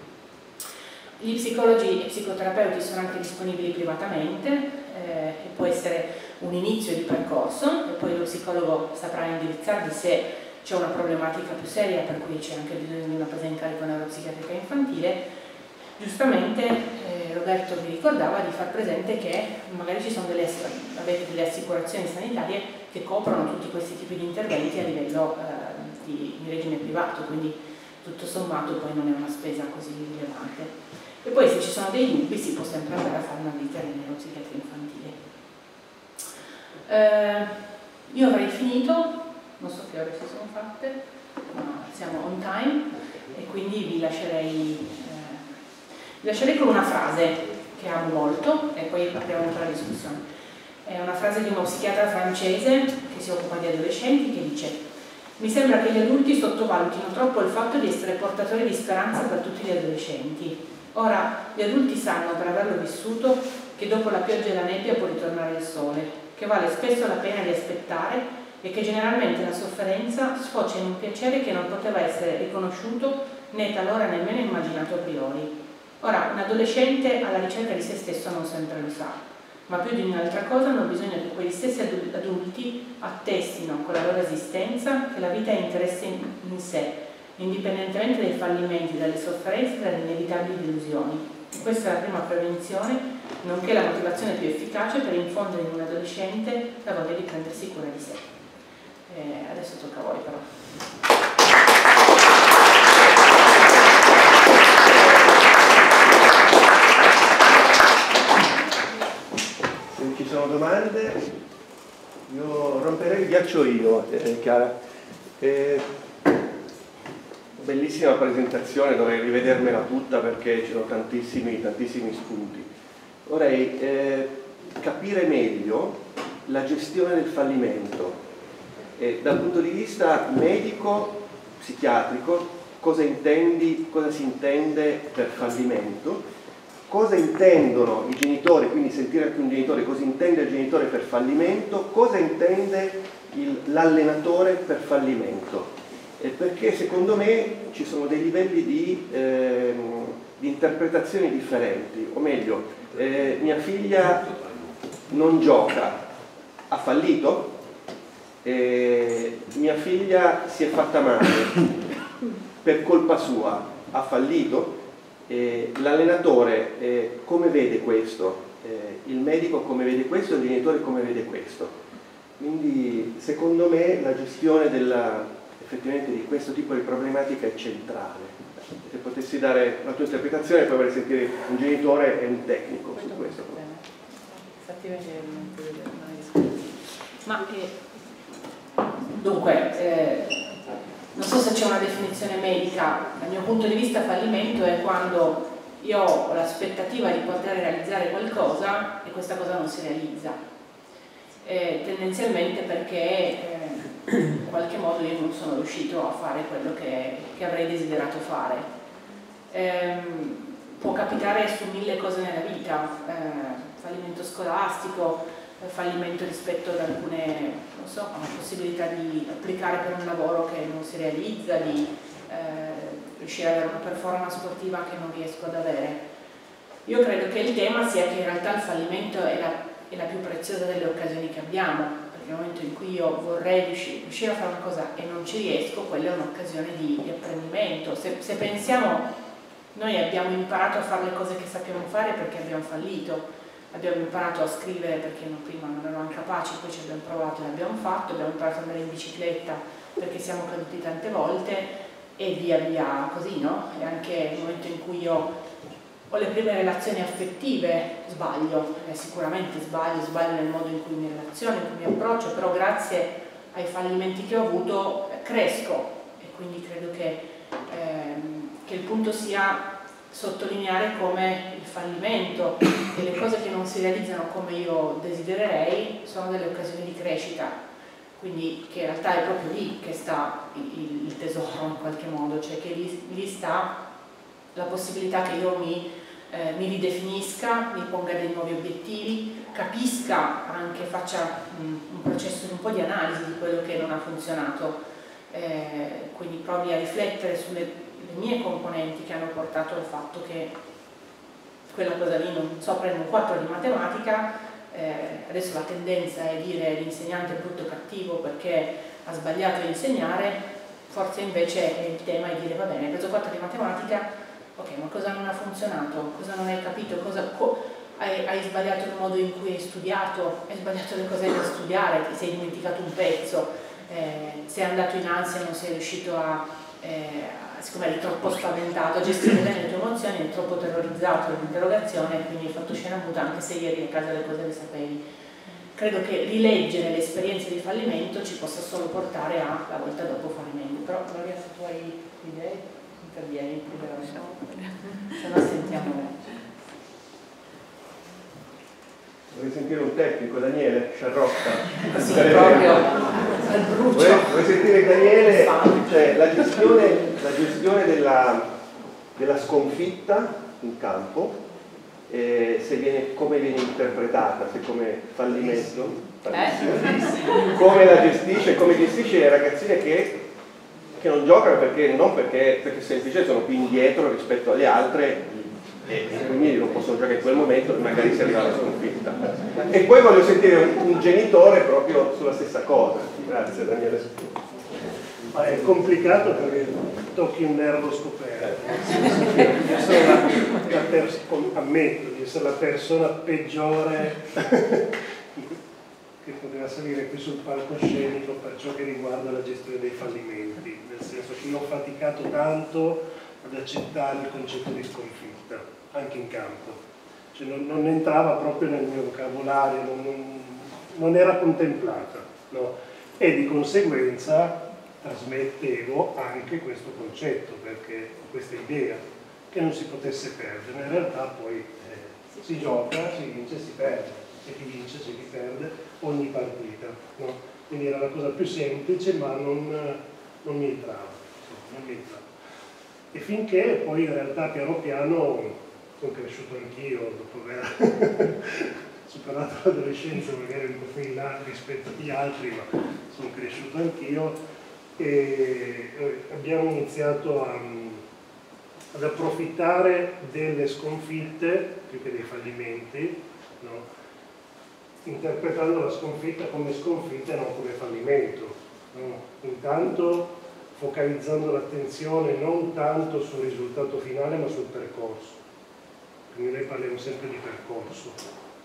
Gli psicologi e psicoterapeuti sono anche disponibili privatamente, e può essere un inizio di percorso e poi lo psicologo saprà indirizzarvi se c'è una problematica più seria per cui c'è anche bisogno di una presa in carico neuropsichiatrica infantile. Giustamente Roberto vi ricordava di far presente che magari ci sono avete delle assicurazioni sanitarie che coprono tutti questi tipi di interventi a livello di regime privato, quindi tutto sommato poi non è una spesa così rilevante. E poi se ci sono dei dubbi si può sempre andare a fare una visita alla neuropsichiatria infantile. Io avrei finito, non so che ore si sono fatte, ma siamo on time e quindi vi lascerei con una frase che amo molto e poi apriamo un po' la discussione. È una frase di uno psichiatra francese che si occupa di adolescenti che dice: mi sembra che gli adulti sottovalutino troppo il fatto di essere portatori di speranza per tutti gli adolescenti. Ora, gli adulti sanno, per averlo vissuto, che dopo la pioggia e la nebbia può ritornare il sole, che vale spesso la pena di aspettare e che generalmente la sofferenza sfocia in un piacere che non poteva essere riconosciuto né talora nemmeno immaginato a priori. Ora, un adolescente alla ricerca di se stesso non sempre lo sa, ma più di ogni altra cosa hanno bisogno che quegli stessi adulti attestino con la loro esistenza che la vita è interesse in sé, indipendentemente dai fallimenti, dalle sofferenze e dalle inevitabili delusioni. Questa è la prima prevenzione, nonché la motivazione più efficace per infondere in un adolescente la voglia di prendersi cura di sé. Adesso tocca a voi però. Se ci sono domande, io romperei il ghiaccio io, Chiara. Bellissima presentazione, dovrei rivedermela tutta perché ci sono tantissimi spunti. Vorrei capire meglio la gestione del fallimento dal punto di vista medico, psichiatrico, cosa si intende per fallimento, cosa intendono i genitori, quindi sentire anche un genitore, cosa intende il genitore per fallimento, cosa intende l'allenatore per fallimento. Perché secondo me ci sono dei livelli di interpretazioni differenti, o meglio, mia figlia non gioca, ha fallito? Mia figlia si è fatta male per colpa sua, ha fallito? L'allenatore come vede questo? il medico come vede questo e il genitore come vede questo. Quindi secondo me la gestione effettivamente di questo tipo di problematica è centrale. Se potessi dare la tua interpretazione, poi vorrei sentire un genitore e un tecnico su questo. Ma dunque, non so se c'è una definizione medica. Dal mio punto di vista fallimento è quando io ho l'aspettativa di poter realizzare qualcosa e questa cosa non si realizza, tendenzialmente perché in qualche modo io non sono riuscito a fare quello che avrei desiderato fare. Può capitare su 1000 cose nella vita, fallimento scolastico, fallimento rispetto ad alcune, non so, una possibilità di applicare per un lavoro che non si realizza, di riuscire ad avere una performance sportiva che non riesco ad avere. Io credo che il tema sia che in realtà il fallimento è la più preziosa delle occasioni che abbiamo, perché nel momento in cui io vorrei riuscire a fare una cosa e non ci riesco, quella è un'occasione di apprendimento. Se pensiamo, noi abbiamo imparato a fare le cose che sappiamo fare perché abbiamo fallito. Abbiamo imparato a scrivere perché prima non eravamo capaci, poi ci abbiamo provato e l'abbiamo fatto, abbiamo imparato ad andare in bicicletta perché siamo caduti tante volte e via via così, no? E anche nel momento in cui io ho le prime relazioni affettive sbaglio, sicuramente sbaglio nel modo in cui mi relaziono, in cui mi approccio, però grazie ai fallimenti che ho avuto cresco e quindi credo che il punto sia sottolineare come il fallimento e le cose che non si realizzano come io desidererei sono delle occasioni di crescita, quindi che in realtà è proprio lì che sta il tesoro in qualche modo, cioè che lì sta la possibilità che io mi ridefinisca, mi ponga dei nuovi obiettivi, capisca, anche faccia un processo un po' di analisi di quello che non ha funzionato, quindi provi a riflettere sulle mie componenti che hanno portato al fatto che quella cosa lì, non so, prendo un 4 di matematica, adesso la tendenza è dire l'insegnante è brutto o cattivo perché ha sbagliato a insegnare, forse invece il tema è dire va bene, hai preso 4 di matematica, ok, ma cosa non ha funzionato, cosa non hai capito, hai sbagliato il modo in cui hai studiato, hai sbagliato le cose da studiare, ti sei dimenticato un pezzo, sei andato in ansia e non sei riuscito siccome eri troppo spaventato a gestire bene le tue emozioni, eri troppo terrorizzato dall'interrogazione, quindi hai fatto scena muta anche se ieri a casa le cose le sapevi. Credo che rileggere le esperienze di fallimento ci possa solo portare a la volta dopo fare meglio, però Gloria, se tu hai idee intervieni, se no sentiamo. Vorrei sentire un tecnico, Daniele Sciarrotta. Sì, proprio al brucio. Vorrei sentire Daniele, cioè la gestione della sconfitta in campo, come viene interpretata, se come fallimento, come la gestisce, come gestisce le ragazzine che non giocano non perché semplicemente sono più indietro rispetto alle altre e quindi non possono giocare in quel momento e magari si arriva alla sconfitta. E poi voglio sentire un genitore proprio sulla stessa cosa. Grazie Daniele. È complicato perché tocchi un nervo scoperto. Ammetto di essere la persona peggiore che poteva salire qui sul palcoscenico per ciò che riguarda la gestione dei fallimenti, nel senso che io ho faticato tanto ad accettare il concetto di sconfitta, anche in campo. Cioè non entrava proprio nel mio vocabolario, non era contemplata, no? E di conseguenza trasmettevo anche questo concetto, perché questa idea che non si potesse perdere. In realtà poi si gioca, si vince, si perde, e chi vince c'è chi perde ogni partita, no? Quindi era la cosa più semplice, ma non mi entrava, non mi entrava. E finché poi in realtà piano piano sono cresciuto anch'io, dopo aver superato l'adolescenza magari un po' più in là rispetto agli altri, ma sono cresciuto anch'io e abbiamo iniziato ad approfittare delle sconfitte più che dei fallimenti, no? Interpretando la sconfitta come sconfitta e non come fallimento, no? Intanto focalizzando l'attenzione non tanto sul risultato finale ma sul percorso, quindi noi parliamo sempre di percorso,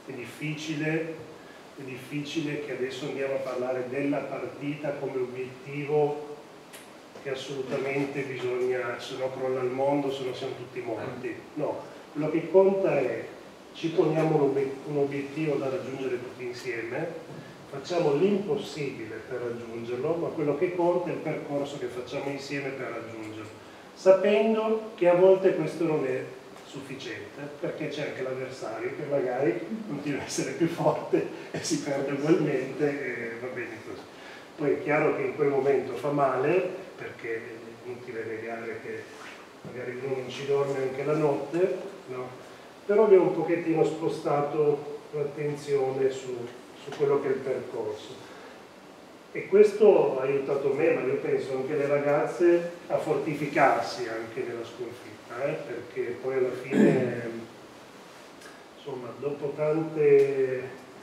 È difficile che adesso andiamo a parlare della partita come obiettivo che assolutamente bisogna, se no crolla il mondo, se no siamo tutti morti. No, quello che conta è ci poniamo un obiettivo da raggiungere tutti insieme, facciamo l'impossibile per raggiungerlo, ma quello che conta è il percorso che facciamo insieme per raggiungerlo, sapendo che a volte questo non è sufficiente, perché c'è anche l'avversario che magari continua a essere più forte e si perde ugualmente e va bene così. Poi è chiaro che in quel momento fa male, perché è inutile negare che magari uno non ci dorme anche la notte, no? Però abbiamo un pochettino spostato l'attenzione su quello che è il percorso. E questo ha aiutato me, ma io penso anche le ragazze, a fortificarsi anche nella sconfitta, perché poi alla fine, insomma, dopo tante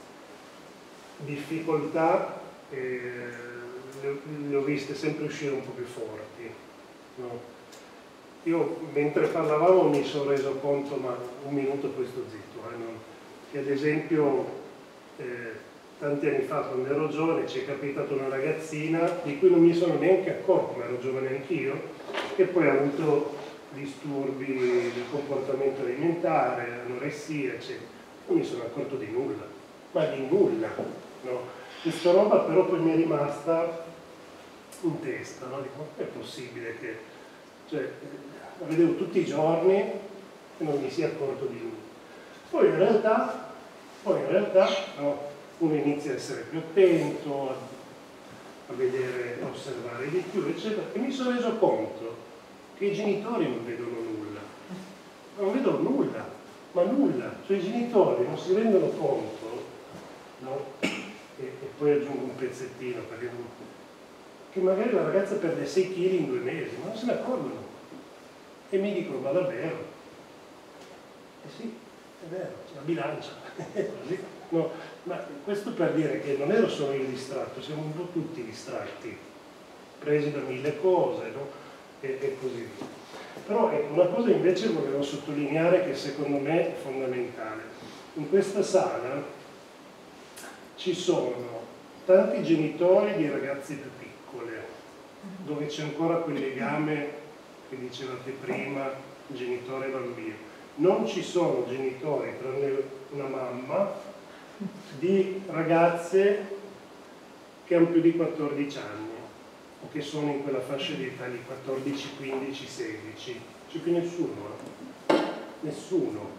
difficoltà, le ho viste sempre uscire un po' più forti, no? Io mentre parlavamo mi sono reso conto, ma un minuto poi sto zitto, che ad esempio tanti anni fa quando ero giovane ci è capitata una ragazzina di cui non mi sono neanche accorto, ma ero giovane anch'io, che poi ha avuto disturbi del comportamento alimentare, anoressia, eccetera. Non mi sono accorto di nulla, ma di nulla, no? Questa roba però poi mi è rimasta in testa, no? Dico, ma è possibile che, cioè, la vedevo tutti i giorni e non mi sia accorto di nulla. Poi in realtà no, uno inizia a essere più attento, a vedere, a osservare di più, eccetera, e mi sono reso conto che i genitori non vedono nulla, non vedono nulla, ma nulla, cioè i genitori non si rendono conto, no? E poi aggiungo un pezzettino, perché che magari la ragazza perde 6 kg in 2 mesi, ma non se ne accorgono. E mi dicono, ma davvero? Eh sì, è vero, la bilancia, è così. No, ma questo per dire che non ero solo io distratto, siamo un po' tutti distratti, presi da 1000 cose, no? E così via. Però ecco, una cosa invece volevo sottolineare che secondo me è fondamentale. In questa sala ci sono tanti genitori di ragazzi più piccole, dove c'è ancora quel legame che dicevate prima, genitore e bambino. Non ci sono genitori, tranne una mamma, di ragazze che hanno più di 14 anni o che sono in quella fascia di età di 14, 15, 16. C'è più nessuno, nessuno.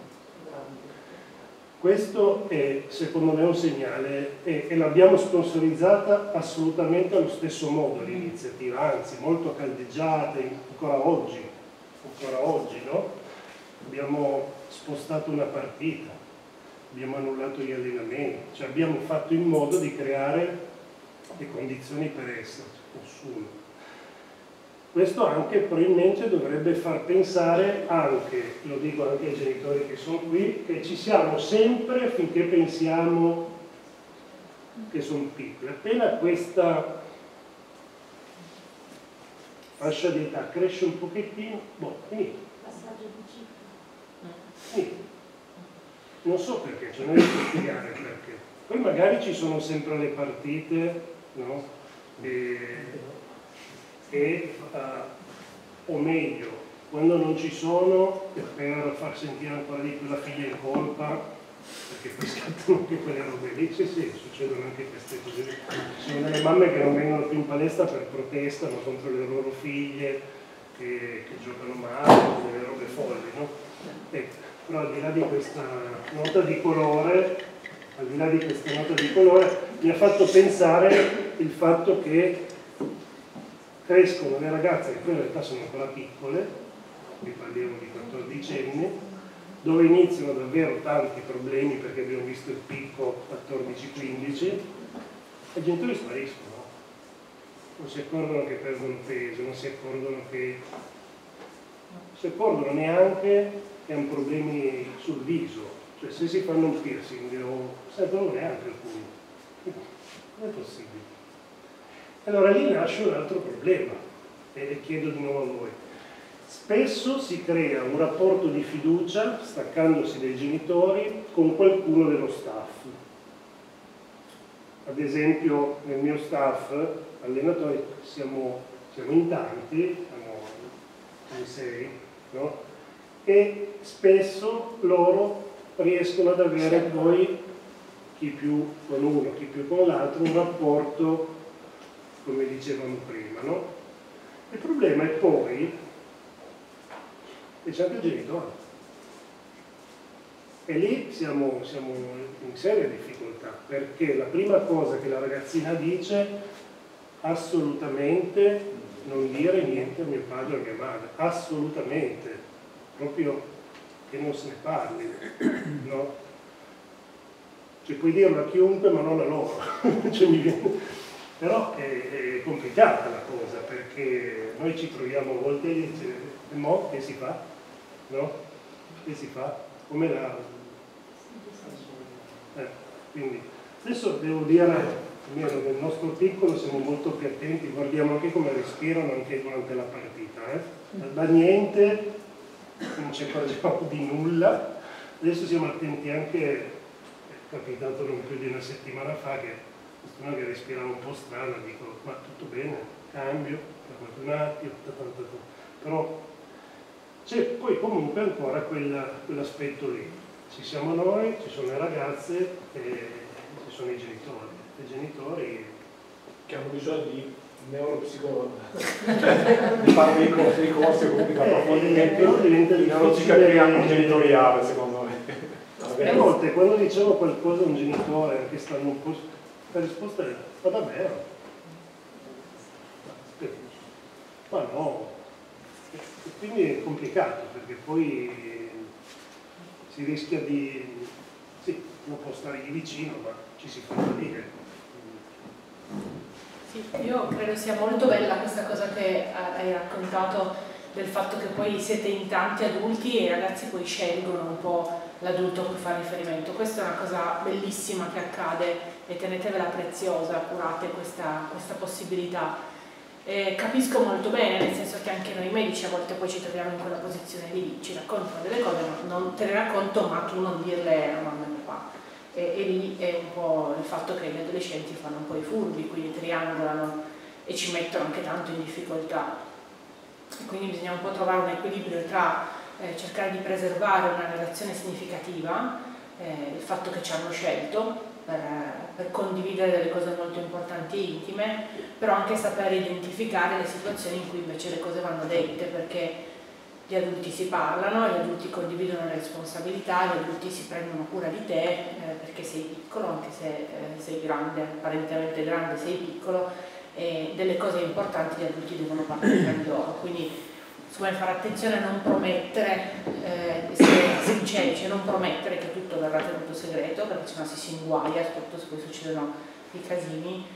Questo è secondo me un segnale e l'abbiamo sponsorizzata assolutamente allo stesso modo l'iniziativa, anzi molto caldeggiata ancora oggi, no? Abbiamo spostato una partita, abbiamo annullato gli allenamenti, cioè abbiamo fatto in modo di creare le condizioni per esserci, nessuno. Questo anche probabilmente dovrebbe far pensare anche, lo dico anche ai genitori che sono qui, che ci siamo sempre finché pensiamo che sono piccoli. Appena questa fascia di età cresce un pochettino, boh, finito. Passaggio di ciclo. Finito. Non so perché, cioè non riesco a spiegare perché. Poi magari ci sono sempre le partite, no? O meglio, quando non ci sono, per far sentire ancora di più la figlia in colpa, perché poi scattano anche quelle robe lì, sì, succedono anche queste cose. Ci sono delle mamme che non vengono più in palestra per protestano contro le loro figlie che giocano male, delle robe folli, no? Però al di là di questa nota di colore, mi ha fatto pensare il fatto che crescono le ragazze che poi in realtà sono ancora piccole, qui parliamo di 14 anni, dove iniziano davvero tanti problemi perché abbiamo visto il picco 14-15 e i genitori spariscono, non si accorgono che perdono peso, non si accorgono neanche che hanno problemi sul viso, cioè se si fanno un piercing o sentono neanche alcuni, non è possibile. Allora lì nasce un altro problema e chiedo di nuovo a voi. Spesso si crea un rapporto di fiducia, staccandosi dai genitori, con qualcuno dello staff. Ad esempio, nel mio staff, allenatori, siamo in tanti, siamo in 6, no? E spesso loro riescono ad avere poi, chi più con uno, chi più con l'altro, un rapporto, come dicevamo prima, no? Il problema è poi che c'è anche il genitore. E lì siamo in seria difficoltà, perché la prima cosa che la ragazzina dice, assolutamente non dire niente a mio padre o a mia madre, assolutamente, proprio che non se ne parli, no? Cioè puoi dirlo a chiunque ma non a loro. Cioè, però è complicata la cosa, perché noi ci troviamo a volte e dice, mo che si fa? No? Che si fa? Come la... quindi, adesso devo dire, almeno nel nostro piccolo siamo molto più attenti, guardiamo anche come respirano anche durante la partita. Da niente, non ci accorgiamo di nulla. Adesso siamo attenti anche, è capitato non più di una settimana fa, che quest'uno che respirava un po' strano, dico, ma tutto bene, cambio, un attimo, però c'è poi comunque ancora quell'aspetto lì. Ci siamo noi, ci sono le ragazze e ci sono i genitori. I genitori che hanno bisogno di neuropsicologo, di fare dei corsi comunque di approfondimenti, non ci capiamo genitoriale, secondo me. E a volte quando dicevo qualcosa a un genitore che stanno un po', la risposta è, ma davvero? Ma no. E quindi è complicato, perché poi si rischia di... sì, uno può stargli vicino, ma ci si fa dire. Sì, io credo sia molto bella questa cosa che hai raccontato, del fatto che poi siete in tanti adulti e i ragazzi poi scelgono un po' l'adulto a cui fa riferimento. Questa è una cosa bellissima che accade e tenetevela preziosa, curate questa possibilità. Capisco molto bene, nel senso che anche noi medici a volte poi ci troviamo in quella posizione lì, ci raccontano delle cose, ma non te le racconto, ma tu non dirle a mamma e papà. E lì è un po' il fatto che gli adolescenti fanno un po' i furbi, quindi triangolano e ci mettono anche tanto in difficoltà. E quindi bisogna un po' trovare un equilibrio tra cercare di preservare una relazione significativa, il fatto che ci hanno scelto, per condividere delle cose molto importanti e intime, però anche sapere identificare le situazioni in cui invece le cose vanno dette, perché gli adulti si parlano, gli adulti condividono le responsabilità, gli adulti si prendono cura di te, perché sei piccolo, anche se sei grande, apparentemente grande, sei piccolo, e delle cose importanti gli adulti devono parlare tra di loro. Quindi come fare attenzione a non promettere, essere sinceri, cioè non promettere che tutto verrà tenuto segreto, perché sennò si inguaia, soprattutto se poi succedono i casini,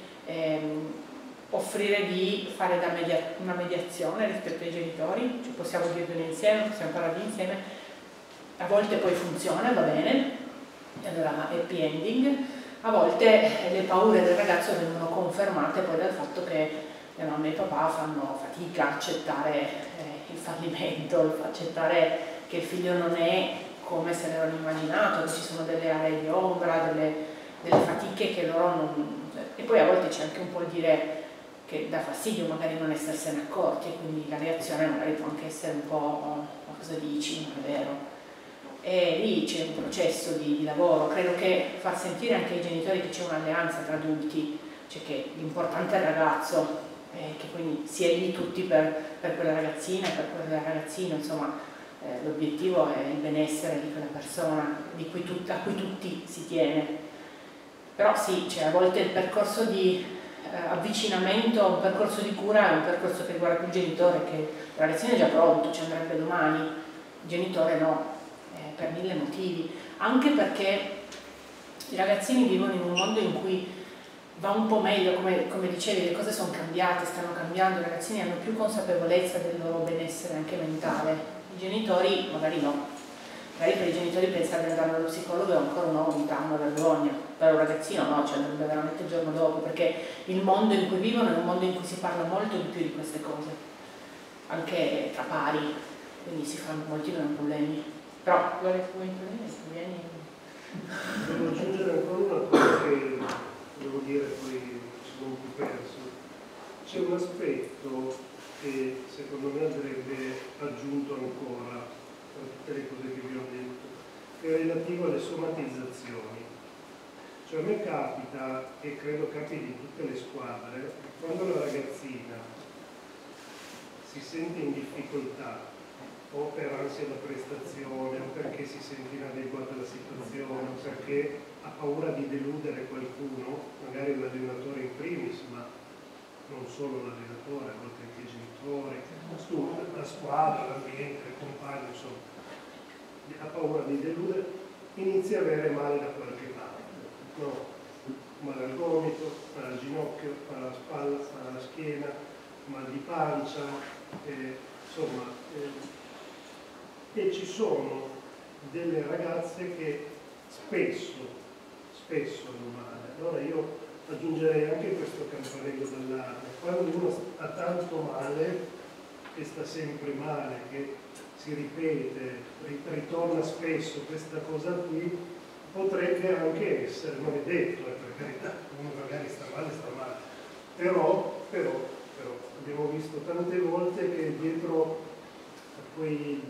offrire di fare una mediazione rispetto ai genitori, cioè possiamo dirlo insieme, possiamo parlarli insieme, a volte poi funziona, va bene, allora happy ending, a volte le paure del ragazzo vengono confermate poi dal fatto che le mamme e i papà fanno fatica a accettare il fallimento, accettare che il figlio non è come se l'erano immaginato, che ci sono delle aree di ombra, delle fatiche che loro non... E poi a volte c'è anche un po' il dire che dà fastidio magari non essersene accorti, e quindi la reazione magari può anche essere un po' ma cosa dici, non è vero. E lì c'è un processo di lavoro, credo che far sentire anche ai genitori che c'è un'alleanza tra adulti, cioè che l'importante è il ragazzo, che quindi si è lì tutti per quella ragazzina e per quel ragazzino, insomma l'obiettivo è il benessere di quella persona a cui tutti si tiene. Però sì, cioè, a volte il percorso di avvicinamento, un percorso di cura è un percorso che riguarda più il genitore, che il ragazzino è già pronto, ci andrebbe domani, il genitore no, per 1000 motivi, anche perché i ragazzini vivono in un mondo in cui va un po' meglio, come dicevi, le cose sono cambiate, stanno cambiando, i ragazzini hanno più consapevolezza del loro benessere anche mentale, i genitori magari no, magari per i genitori pensare di andare allo psicologo è ancora una novità, una vergogna, per un ragazzino no, cioè andrebbe veramente il giorno dopo, perché il mondo in cui vivono è un mondo in cui si parla molto di più di queste cose. anche tra pari, quindi si fanno molti meno problemi. Però, vieni. Devo aggiungere ancora una cosa che devo dire, poi sono un po' perso. C'è un aspetto che secondo me andrebbe aggiunto ancora a tutte le cose che vi ho detto, che è relativo alle somatizzazioni. Cioè a me capita, e credo capiti di tutte le squadre, quando la ragazzina si sente in difficoltà o per ansia da prestazione o perché si sente inadeguata alla situazione o perché ha paura di deludere qualcuno, magari l'allenatore in primis, ma non solo l'allenatore, a volte anche i genitori, la squadra, l'ambiente, il compagno, insomma, ha paura di deludere, inizia a avere male da qualche parte, no? Male al gomito, male al ginocchio, male alla spalla, male alla schiena, mal di pancia, insomma, e ci sono delle ragazze che spesso hanno male. Allora io aggiungerei anche questo campanello d'allarme. Quando uno ha tanto male, che sta sempre male, che si ripete, ritorna spesso questa cosa qui, potrebbe anche essere, non è detto, per carità, uno magari sta male, però abbiamo visto tante volte che dietro a quei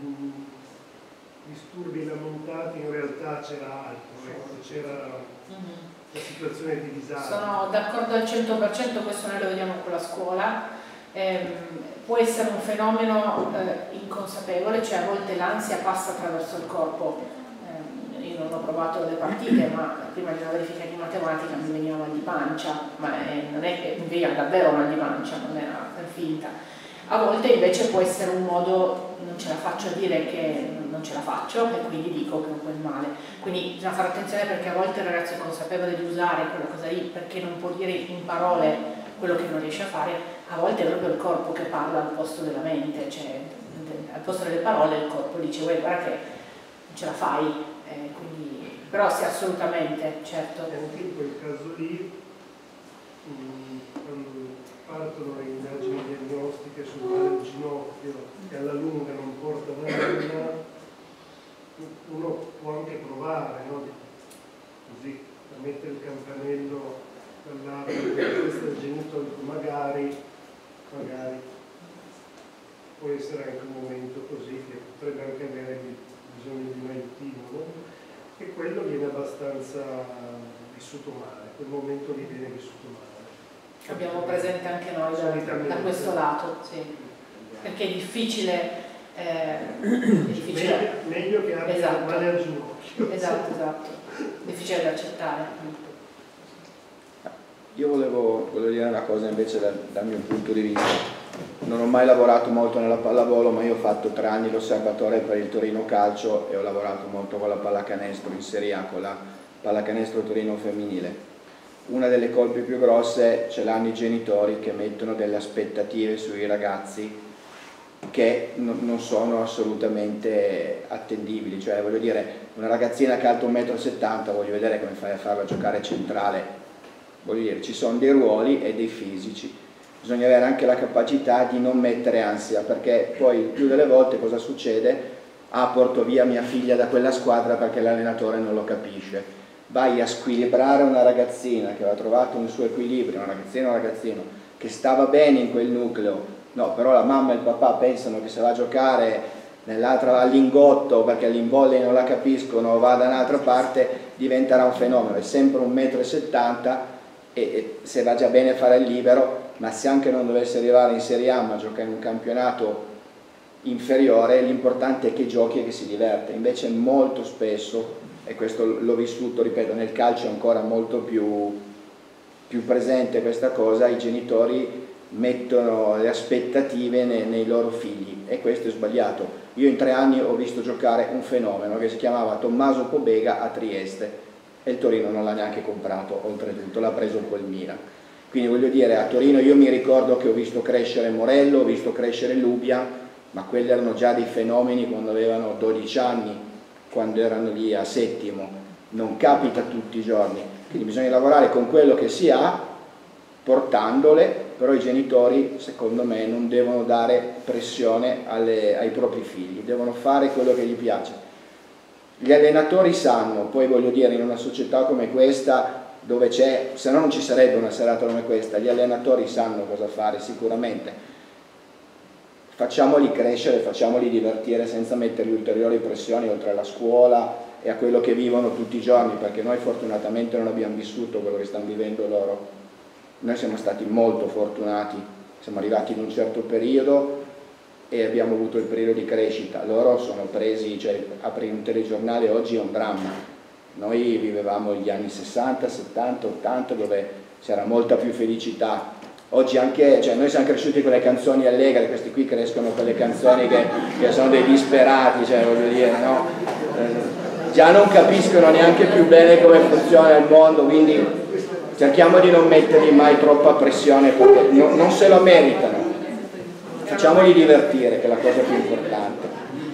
disturbi lamentati in realtà c'era altro, c'era la situazione di disagio. Sono d'accordo al 100%, questo noi lo vediamo con la scuola. Può essere un fenomeno inconsapevole, cioè a volte l'ansia passa attraverso il corpo. Io non ho provato le partite, ma prima di una verifica di matematica mi veniva mal di pancia, ma non è che mi veniva davvero mal di pancia, non era per finta. A volte invece può essere un modo, non ce la faccio a dire che non ce la faccio e quindi dico che ho quel male. Quindi bisogna fare attenzione, perché a volte il ragazzo è consapevole di usare quella cosa lì perché non può dire in parole quello che non riesce a fare. A volte è proprio il corpo che parla al posto della mente, cioè al posto delle parole il corpo dice guarda che non ce la fai. Quindi, però sì, assolutamente, certo. E anche in quel caso lì, quando partono le indagini diagnostiche sul male al ginocchio che alla lunga non porta da nulla, uno può anche provare, no? Così, a mettere il campanello dall'altro, questo è il genitore, magari può essere anche un momento così che potrebbe anche avere bisogno di un aiutino, no? E quello viene abbastanza vissuto male, quel momento lì viene vissuto male. Abbiamo presente anche noi da questo lato, sì. Perché è difficile. Meglio che abbia male al ginocchio. Esatto. Difficile da accettare. Io volevo dire una cosa invece dal mio punto di vista. Non ho mai lavorato molto nella pallavolo, ma io ho fatto 3 anni l'osservatore per il Torino Calcio e ho lavorato molto con la pallacanestro in Serie A, con la pallacanestro Torino femminile. Una delle colpe più grosse ce l'hanno i genitori, che mettono delle aspettative sui ragazzi che non sono assolutamente attendibili. Cioè, voglio dire, una ragazzina che è alta 1,70 m, voglio vedere come fai a farla giocare centrale. Voglio dire, ci sono dei ruoli e dei fisici. Bisogna avere anche la capacità di non mettere ansia, perché poi il più delle volte cosa succede? Porto via mia figlia da quella squadra perché l'allenatore non lo capisce. Vai a squilibrare una ragazzina che aveva trovato un suo equilibrio, una ragazzina o un ragazzino che stava bene in quel nucleo, no, però la mamma e il papà pensano che se va a giocare nell'altra all'ingotto perché l'in-volley non la capiscono o va da un'altra parte, diventerà un fenomeno. È sempre 1,70 m e se va già bene fare il libero, ma se anche non dovesse arrivare in Serie A ma gioca in un campionato inferiore, l'importante è che giochi e che si diverte. Invece molto spesso, e questo l'ho vissuto, ripeto, nel calcio è ancora molto più presente questa cosa, i genitori mettono le aspettative nei loro figli e questo è sbagliato. Io in 3 anni ho visto giocare un fenomeno che si chiamava Tommaso Pobega a Trieste e il Torino non l'ha neanche comprato, oltretutto l'ha preso col Milan. Quindi voglio dire, a Torino io mi ricordo che ho visto crescere Morello, ho visto crescere Lubia, ma quelli erano già dei fenomeni quando avevano 12 anni, quando erano lì a settimo. Non capita tutti i giorni, quindi bisogna lavorare con quello che si ha portandole, però i genitori secondo me non devono dare pressione ai propri figli, devono fare quello che gli piace. Gli allenatori sanno, poi voglio dire, in una società come questa, dove c'è, se no non ci sarebbe una serata come questa, gli allenatori sanno cosa fare sicuramente. Facciamoli crescere, facciamoli divertire senza mettergli ulteriori pressioni oltre alla scuola e a quello che vivono tutti i giorni, perché noi fortunatamente non abbiamo vissuto quello che stanno vivendo loro. Noi siamo stati molto fortunati, siamo arrivati in un certo periodo e abbiamo avuto il periodo di crescita. Loro sono presi, cioè apri un telegiornale oggi è un dramma. Noi vivevamo gli anni 60, 70, 80 dove c'era molta più felicità. Oggi anche, cioè noi siamo cresciuti con le canzoni allegre, questi qui crescono con le canzoni che sono dei disperati, cioè voglio dire, no? Già non capiscono neanche più bene come funziona il mondo, quindi cerchiamo di non mettergli mai troppa pressione perché non se lo meritano. Facciamoli divertire, che è la cosa più importante.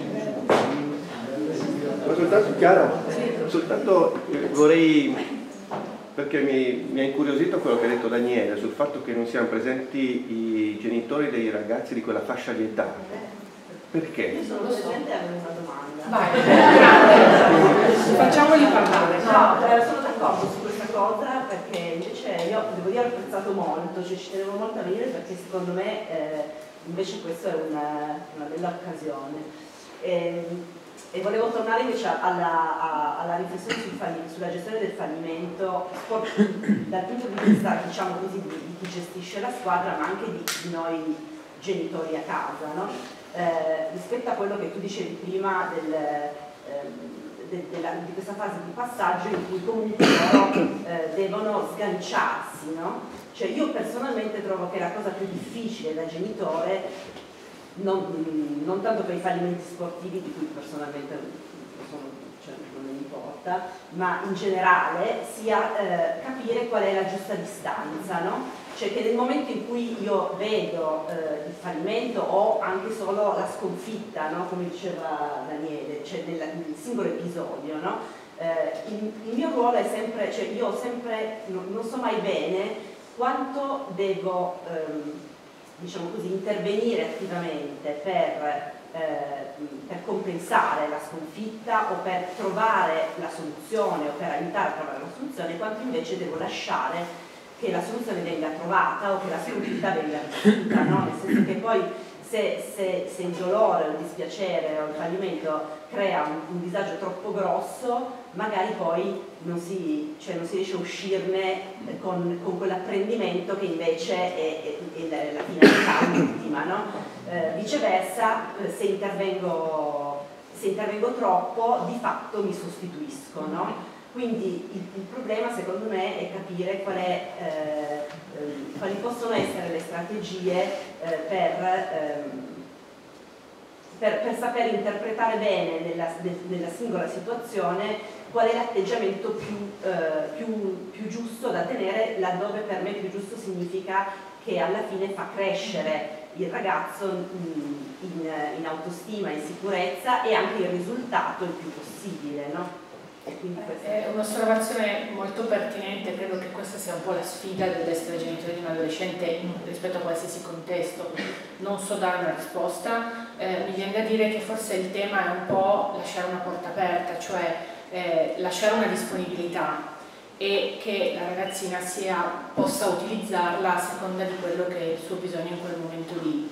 Soltanto Chiara, soltanto vorrei, perché mi ha incuriosito quello che ha detto Daniele sul fatto che non siano presenti i genitori dei ragazzi di quella fascia di età. Perché? Io sono presente e avevo una domanda. Vai, facciamoli parlare. No, sono d'accordo su questa cosa perché invece io devo dire ho apprezzato molto, cioè ci tenevo molto a venire perché secondo me invece questa è una bella occasione. E volevo tornare invece alla riflessione sulla gestione del fallimento dal punto di vista, diciamo così, di chi gestisce la squadra, ma anche di noi genitori a casa, no? Rispetto a quello che tu dicevi prima di questa fase di passaggio in cui comunque loro devono sganciarsi, no? Cioè io personalmente trovo che la cosa più difficile da genitore, non tanto per i fallimenti sportivi di cui personalmente non mi importa, ma in generale sia capire qual è la giusta distanza, no? Cioè che nel momento in cui io vedo il fallimento o anche solo la sconfitta, no? Come diceva Daniele, cioè nel singolo episodio, no? Il mio ruolo è sempre, cioè io ho sempre, non so mai bene quanto devo diciamo così, intervenire attivamente per compensare la sconfitta o per trovare la soluzione o per aiutare a trovare la soluzione, quanto invece devo lasciare che la soluzione venga trovata o che la sconfitta venga vissuta, no? Nel senso che poi se il dolore o il dispiacere o il fallimento crea un disagio troppo grosso, magari poi non si riesce a uscirne con quell'apprendimento che invece è la finalità ultima, no? Viceversa, se intervengo troppo, di fatto mi sostituisco, no? Quindi il problema secondo me è capire quali possono essere le strategie per saper interpretare bene nella singola situazione qual è l'atteggiamento più giusto da tenere, laddove per me più giusto significa che alla fine fa crescere il ragazzo in autostima, in sicurezza e anche il risultato il più possibile, no? È un'osservazione molto pertinente, credo che questa sia un po' la sfida dell'essere genitore di un adolescente rispetto a qualsiasi contesto. Non so dare una risposta, mi viene da dire che forse il tema è un po' lasciare una porta aperta, cioè lasciare una disponibilità e che la ragazzina possa utilizzarla a seconda di quello che è il suo bisogno in quel momento lì.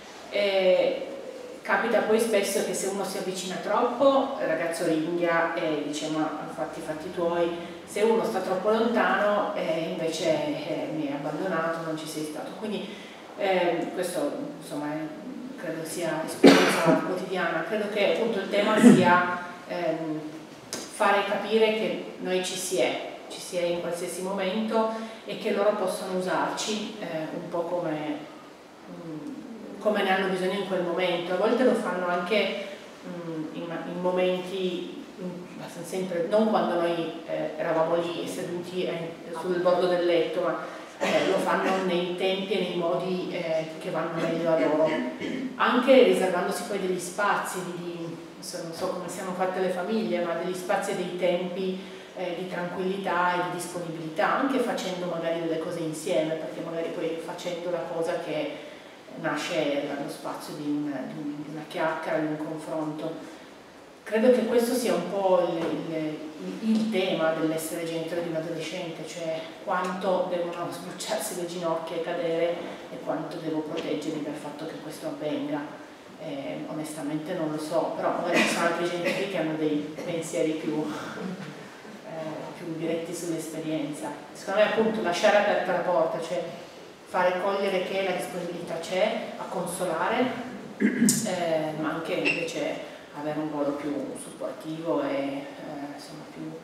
Capita poi spesso che se uno si avvicina troppo, il ragazzo ringhia e dice ma fatti i fatti tuoi, se uno sta troppo lontano invece mi hai abbandonato, non ci sei stato. Quindi questo insomma credo sia esperienza quotidiana, credo che appunto il tema sia fare capire che noi ci si è in qualsiasi momento e che loro possono usarci un po' come ne hanno bisogno in quel momento. A volte lo fanno anche in momenti, sempre, non quando noi eravamo lì seduti sul bordo del letto, ma lo fanno nei tempi e nei modi che vanno meglio a loro, anche riservandosi poi degli spazi non so come siano fatte le famiglie, ma degli spazi e dei tempi di tranquillità e di disponibilità, anche facendo magari delle cose insieme, perché magari poi facendo la cosa che nasce dallo spazio di una chiacchiera, di un confronto. Credo che questo sia un po' il tema dell'essere genitore di un adolescente, cioè quanto devono sbucciarsi le ginocchia e cadere e quanto devo proteggerli dal fatto che questo avvenga. Onestamente non lo so, però magari ci sono altri genitori che hanno dei pensieri più diretti sull'esperienza. Secondo me appunto lasciare aperta la porta, cioè fare cogliere che la disponibilità c'è a consolare, ma anche invece avere un ruolo più supportivo e insomma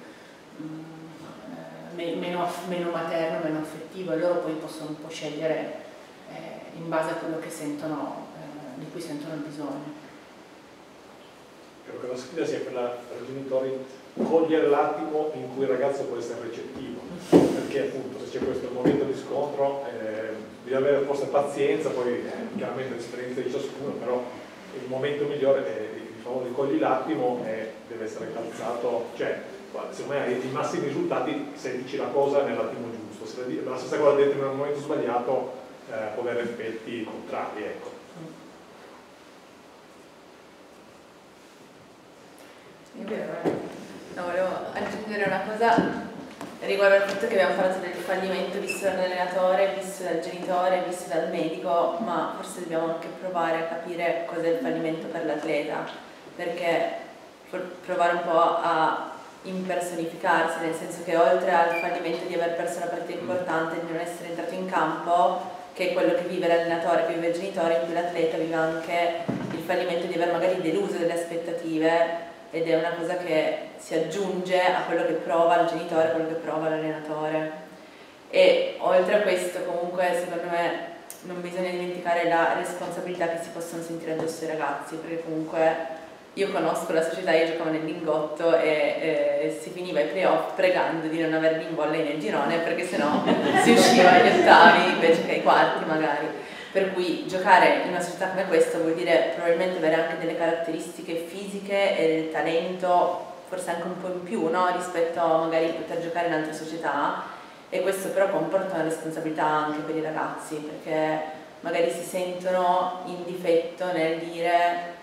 meno materno, meno affettivo, e loro poi possono un po' scegliere in base a quello che sentono, di cui sentono il bisogno. Credo che la sfida sia quella per i genitori, cogliere l'attimo in cui il ragazzo può essere recettivo, perché appunto se c'è questo momento di scontro bisogna avere forse pazienza, poi chiaramente l'esperienza di ciascuno, però il momento migliore è di cogli l'attimo e deve essere calzato, cioè secondo me hai i massimi risultati se dici la cosa nell'attimo giusto, se la stessa cosa detta nel momento sbagliato può avere effetti contrari, ecco. No, volevo aggiungere una cosa riguardo al fatto che abbiamo parlato del fallimento visto dall'allenatore, visto dal genitore, visto dal medico, ma forse dobbiamo anche provare a capire cos'è il fallimento per l'atleta, perché provare un po' a impersonificarsi, nel senso che oltre al fallimento di aver perso una partita importante, di non essere entrato in campo, che è quello che vive l'allenatore, che vive il genitore, in cui l'atleta vive anche il fallimento di aver magari deluso delle aspettative, ed è una cosa che si aggiunge a quello che prova il genitore, a quello che prova l'allenatore. E oltre a questo comunque secondo me non bisogna dimenticare la responsabilità che si possono sentire addosso ai ragazzi, perché comunque io conosco la società, io giocavo nel Lingotto e si finiva ai playoff pregando di non averli in volley nel girone, perché sennò si usciva agli ottavi invece che ai quarti magari. Per cui giocare in una società come questa vuol dire probabilmente avere anche delle caratteristiche fisiche e del talento forse anche un po' in più, no? Rispetto a magari poter giocare in altre società, e questo però comporta una responsabilità anche per i ragazzi, perché magari si sentono in difetto nel dire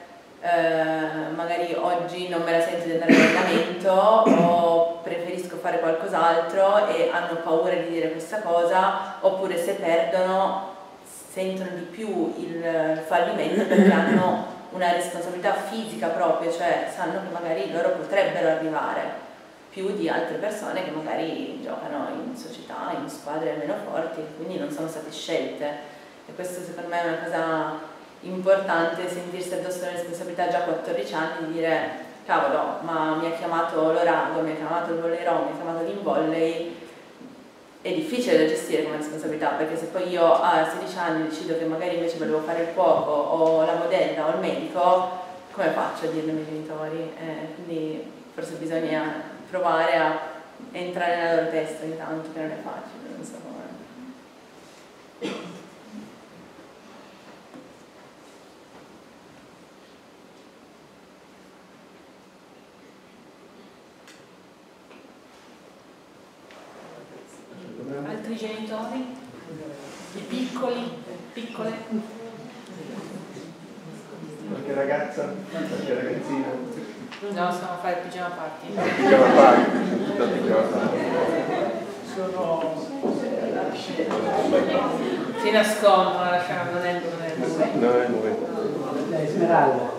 magari oggi non me la sento di andare all'allenamento o preferisco fare qualcos'altro, e hanno paura di dire questa cosa, oppure se perdono sentono di più il fallimento perché hanno una responsabilità fisica proprio, cioè sanno che magari loro potrebbero arrivare più di altre persone che magari giocano in società, in squadre meno forti, quindi non sono state scelte. E questo secondo me è una cosa importante, sentirsi addosso la responsabilità già a 14 anni, di dire cavolo, ma mi ha chiamato l'Orago, mi ha chiamato il Volley-Ro, mi ha chiamato l'Involley. È difficile da gestire come responsabilità, perché se poi io a 16 anni decido che magari invece volevo fare il cuoco o la modella o il medico, come faccio a dirlo ai miei genitori? Quindi forse bisogna provare a entrare nella loro testa intanto, che non è facile, non so come. Altri genitori? I piccoli? Piccole? Qualche ragazza? Qualche ragazzina? No, stiamo a fare il pigiama party. Pigiama party, pigiama party. Si nascondono, lasciano, non è il momento. Non è il momento. Esmeralda.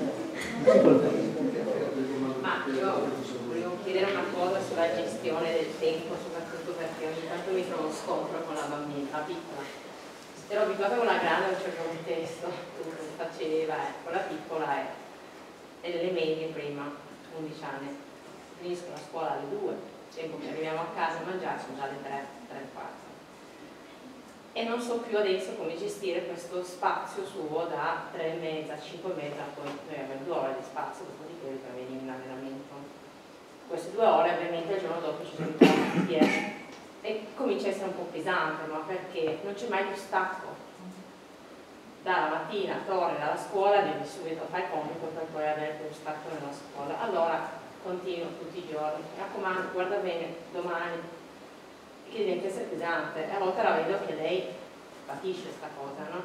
Ma io volevo chiedere una cosa sulla gestione del tempo, soprattutto perché ogni tanto mi trovo scontro con la bambina, la piccola. Ero abituata con la grande, non c'era un testo, tutto si faceva, con la piccola è nelle medie prima, 11 anni. Finisco la scuola alle 2, tempo che arriviamo a casa a mangiare, sono già le 3 e quarto. E non so più adesso come gestire questo spazio suo da 3 e mezza, 5 e mezza, poi noi abbiamo 2 ore di spazio, dopodiché per venire in allenamento. Queste 2 ore ovviamente il giorno dopo ci sono tutti e comincia a essere un po' pesante, ma perché non c'è mai più stacco. Dalla mattina torni dalla scuola, devi subito fare il compito per poi avere più stacco nella scuola. Allora continuo tutti i giorni, mi raccomando, guarda bene, domani, che diventa essere pesante, e a volte la vedo che lei patisce questa cosa, no?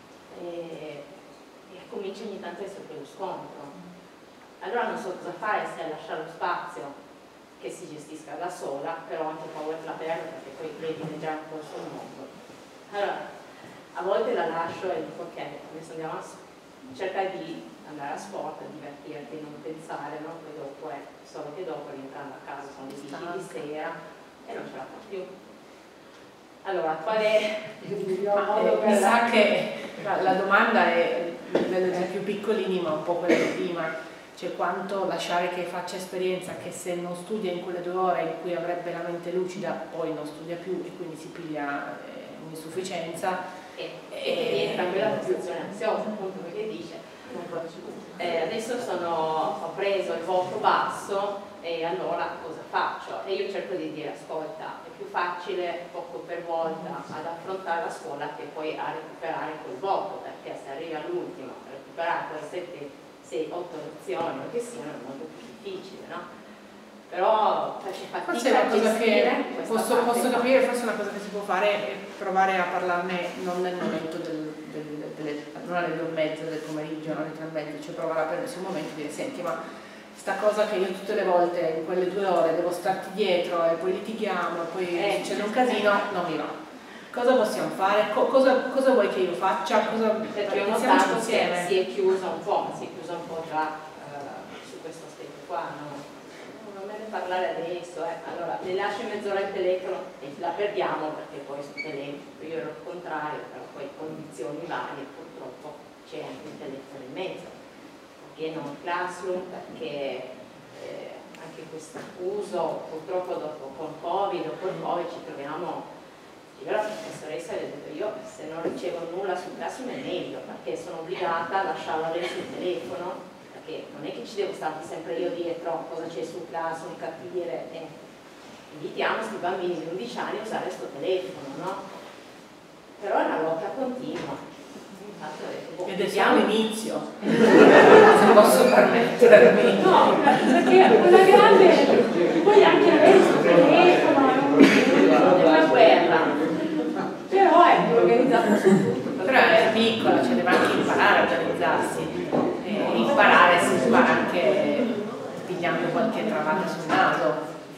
E comincia ogni tanto a essere più scontro. Allora non so cosa fare, se lasciare lo spazio che si gestisca da sola, però ho anche paura che la perda perché poi lei viene già un po' sul mondo. Allora, a volte la lascio e dico ok, adesso andiamo a cercare di andare a sport, a divertirti, non pensare, no? Poi dopo solo che dopo rientrando a casa sono le 10 di sera e non ce la fa più. Allora, qual è il modo per... Mi sa che la domanda è a livello dei più piccolini, ma un po' quella di prima. Cioè quanto lasciare che faccia esperienza che se non studia in quelle 2 ore in cui avrebbe la mente lucida poi non studia più e quindi si piglia un'insufficienza e diventa quella sensazione ansiosa, appunto, perché dice adesso ho preso il voto basso e allora cosa faccio? E io cerco di dire ascolta, è più facile poco per volta ad affrontare la scuola che poi a recuperare quel voto, perché se arrivi all'ultimo a recuperare quelle 7, 8 lezioni o che siano è molto più difficile, no? Però faccio fatica. Forse è una cosa che posso capire, forse una cosa che si può fare è provare a parlarne non nel momento non alle 2:30 del pomeriggio, non alle 3:30, cioè provare a prendersi un momento e dire senti, ma sta cosa che io tutte le volte in quelle 2 ore devo starti dietro e poi litighiamo e poi succede un casino, non mi va. Cosa possiamo fare? Cosa vuoi che io faccia? Perché ho notato che si è chiusa un po', già su questo aspetto qua, no? Non me ne parlare adesso, allora le lascio mezz'ora il telefono e la perdiamo perché poi sul telefono, io ero il contrario, però poi condizioni varie, purtroppo c'è anche il telefono in mezzo, perché non Classroom, perché anche questo uso, purtroppo dopo con Covid o col Covid ci troviamo. Io la professoressa le ho detto io se non ricevo nulla sul Classroom è meglio perché sono obbligata a lasciarla lei sul telefono perché non è che ci devo stare sempre io dietro cosa c'è sul Classroom, capire invitiamo questi bambini di 11 anni a usare questo telefono, no? Però è una lotta continua. E adesso è all'inizio se posso permettermi no, perché quella grande poi anche adesso il telefono è una guerra però è organizzato su tutto però è piccola, cioè deve anche imparare a organizzarsi e imparare si impara anche pigliando qualche travata sul naso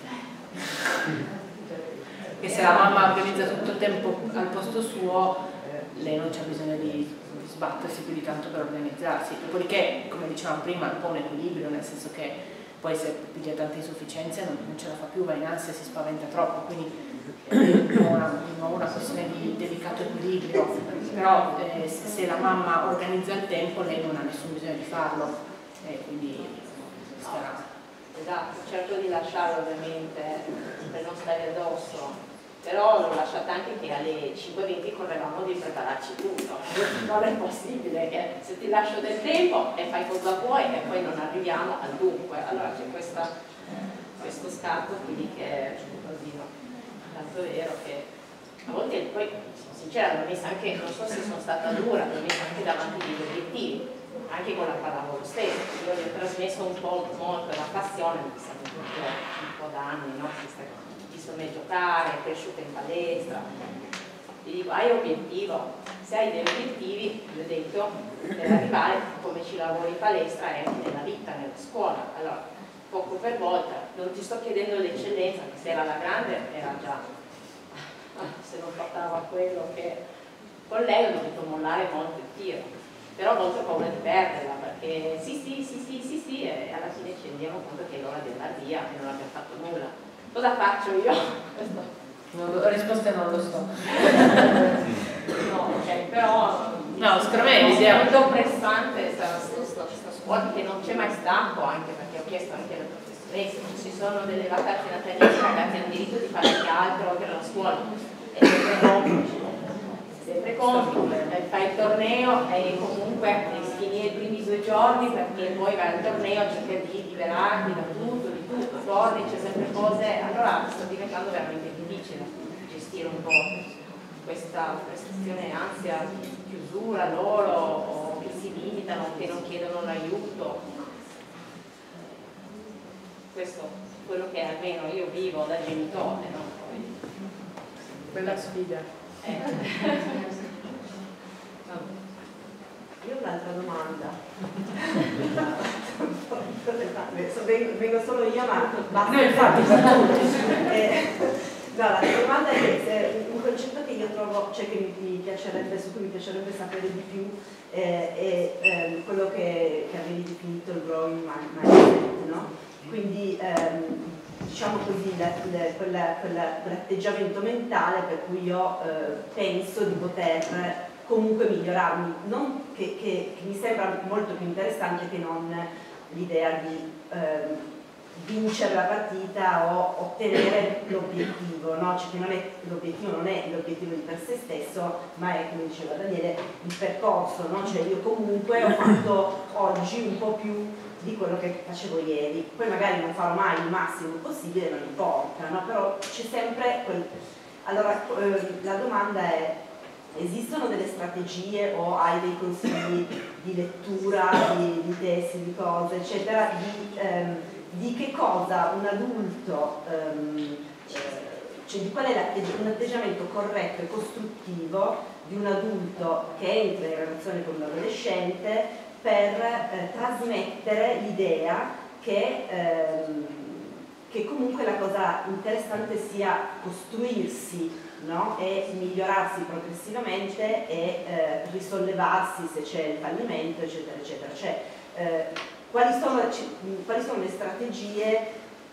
e se la mamma organizza tutto il tempo al posto suo lei non c'ha bisogno di sbattersi più di tanto per organizzarsi, dopodiché come dicevamo prima è un po' un equilibrio, nel senso che poi se piglia tante insufficienze non ce la fa più, va in ansia, si spaventa troppo, quindi è una questione di delicato equilibrio, però se la mamma organizza il tempo lei non ha nessun bisogno di farlo, quindi starà. Esatto, cerco di lasciarlo ovviamente per non stare addosso. Però l'ho lasciata anche che alle 5:20 correvamo di prepararci tutto. Non è possibile che se ti lascio del tempo e fai cosa vuoi e poi non arriviamo al dunque. Allora c'è questo scatto quindi che è così, no? Tanto è vero che a volte poi, sono sincera, l'ho messa anche, non so se sono stata dura, l'ho messa anche davanti agli obiettivi, anche con la pallavolo stessa. Io gli ho trasmesso un po' molto la passione, mi sembra un po' d'anni, no? A me giocare, è cresciuta in palestra, gli dico hai obiettivo, se hai degli obiettivi, gli ho detto, per arrivare come ci lavori in palestra è nella vita, nella scuola, allora poco per volta, non ti sto chiedendo l'eccellenza, che se era la grande era già, se non portava quello che con lei ho dovuto mollare molto il tiro, però a volte ho paura di perderla perché sì e alla fine ci rendiamo conto che è l'ora di andare via e non abbiamo fatto nulla. Cosa faccio io? La risposta non lo so. No, ok, però no, secondo me l'idea è molto pressante questa scuola che non c'è mai stato, anche perché ho chiesto anche alle professoresse, ci sono delle vacanze natalizie, i ragazzi hanno diritto di fare anche altro oltre alla scuola. E sempre compito, fai il torneo e comunque devi finire i primi 2 giorni perché poi vai al torneo a cercare di liberarti da tutto, fuori, c'è sempre cose, allora sta diventando veramente difficile gestire un po' questa prestazione ansia, chiusura loro o che si limitano, che non chiedono l'aiuto. questo è quello che almeno io vivo da genitore, no? Bella sfida. Io ho un'altra domanda. Vengo solo io, ma basta. No, infatti, no, la domanda è un concetto che io trovo, cioè che mi piacerebbe, su cui mi piacerebbe sapere di più, è quello che avevi definito il growing mindset, no? Quindi diciamo così, quell'atteggiamento mentale per cui io penso di poter comunque migliorarmi, non che mi sembra molto più interessante che non l'idea di vincere la partita o ottenere l'obiettivo, no? Cioè che l'obiettivo non è l'obiettivo di per sé stesso, ma è, come diceva Daniele, il percorso, no? Cioè io comunque ho fatto oggi un po' più di quello che facevo ieri, poi magari non farò mai il massimo possibile, non importa, no? Però c'è sempre quel... Allora la domanda è: esistono delle strategie o hai dei consigli di lettura, di testi, di cose, eccetera, di che cosa un adulto, cioè di qual è un atteggiamento corretto e costruttivo di un adulto che entra in relazione con un adolescente per trasmettere l'idea che comunque la cosa interessante sia costruirsi, no? E migliorarsi progressivamente e risollevarsi se c'è il fallimento, eccetera, eccetera. Cioè, quali sono le strategie,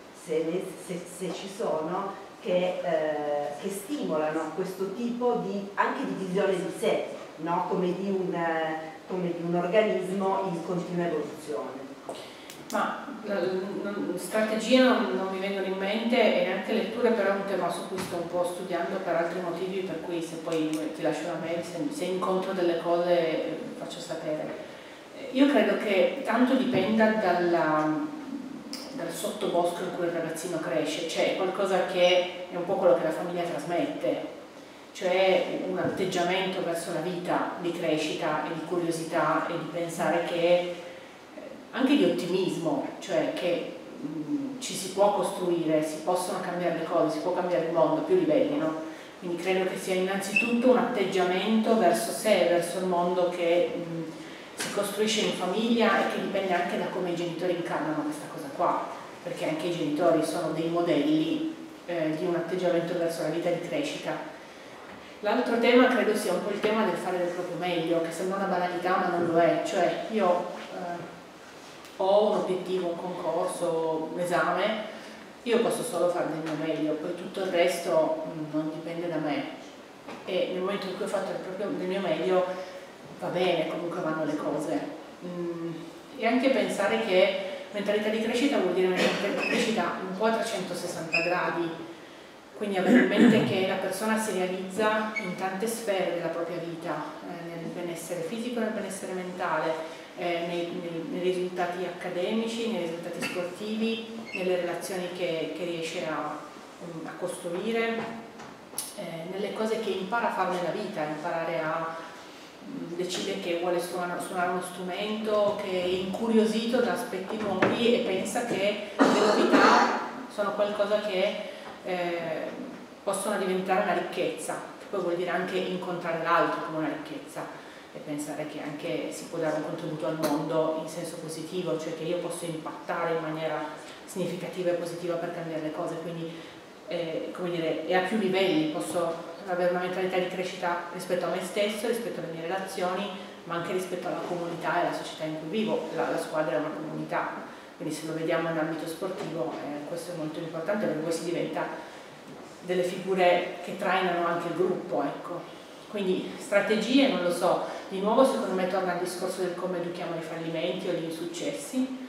se ci sono, che stimolano questo tipo anche di visione di sé, no? come di un organismo in continua evoluzione? Ma strategie non mi vengono in mente e neanche letture, però è un tema su cui sto un po' studiando per altri motivi, per cui se poi ti lascio una mail, se incontro delle cose faccio sapere. Io credo che tanto dipenda dal sottobosco in cui il ragazzino cresce, cioè qualcosa che è un po' quello che la famiglia trasmette, cioè un atteggiamento verso la vita di crescita e di curiosità e di pensare che anche di ottimismo, cioè che ci si può costruire, si possono cambiare le cose, si può cambiare il mondo a più livelli, no? Quindi credo che sia innanzitutto un atteggiamento verso sé, verso il mondo che si costruisce in famiglia e che dipende anche da come i genitori incarnano questa cosa qua, perché anche i genitori sono dei modelli di un atteggiamento verso la vita di crescita. L'altro tema credo sia un po' il tema del fare del proprio meglio, che sembra una banalità ma non lo è, cioè io ho un obiettivo, un concorso, un esame, io posso solo fare del mio meglio, poi tutto il resto non dipende da me, e nel momento in cui ho fatto del mio meglio va bene, comunque vanno le cose. E anche pensare che mentalità di crescita vuol dire mentalità di crescita un po' a 360 gradi, quindi avere in mente che la persona si realizza in tante sfere della propria vita, nel benessere fisico, nel benessere mentale, nei risultati accademici, nei risultati sportivi, nelle relazioni che riesce a costruire, nelle cose che impara a fare nella vita, imparare a decide che vuole suonare uno strumento, che è incuriosito da aspetti nuovi e pensa che le novità sono qualcosa che possono diventare una ricchezza, che poi vuol dire anche incontrare l'altro come una ricchezza e pensare che anche si può dare un contributo al mondo in senso positivo, cioè che io posso impattare in maniera significativa e positiva per cambiare le cose, quindi come dire, e a più livelli posso avere una mentalità di crescita rispetto a me stesso, rispetto alle mie relazioni, ma anche rispetto alla comunità e alla società in cui vivo. La squadra è una comunità, quindi se lo vediamo in ambito sportivo questo è molto importante, perché poi si diventa delle figure che trainano anche il gruppo, ecco. Quindi strategie non lo so, di nuovo secondo me torna al discorso del come educhiamo i fallimenti o gli insuccessi.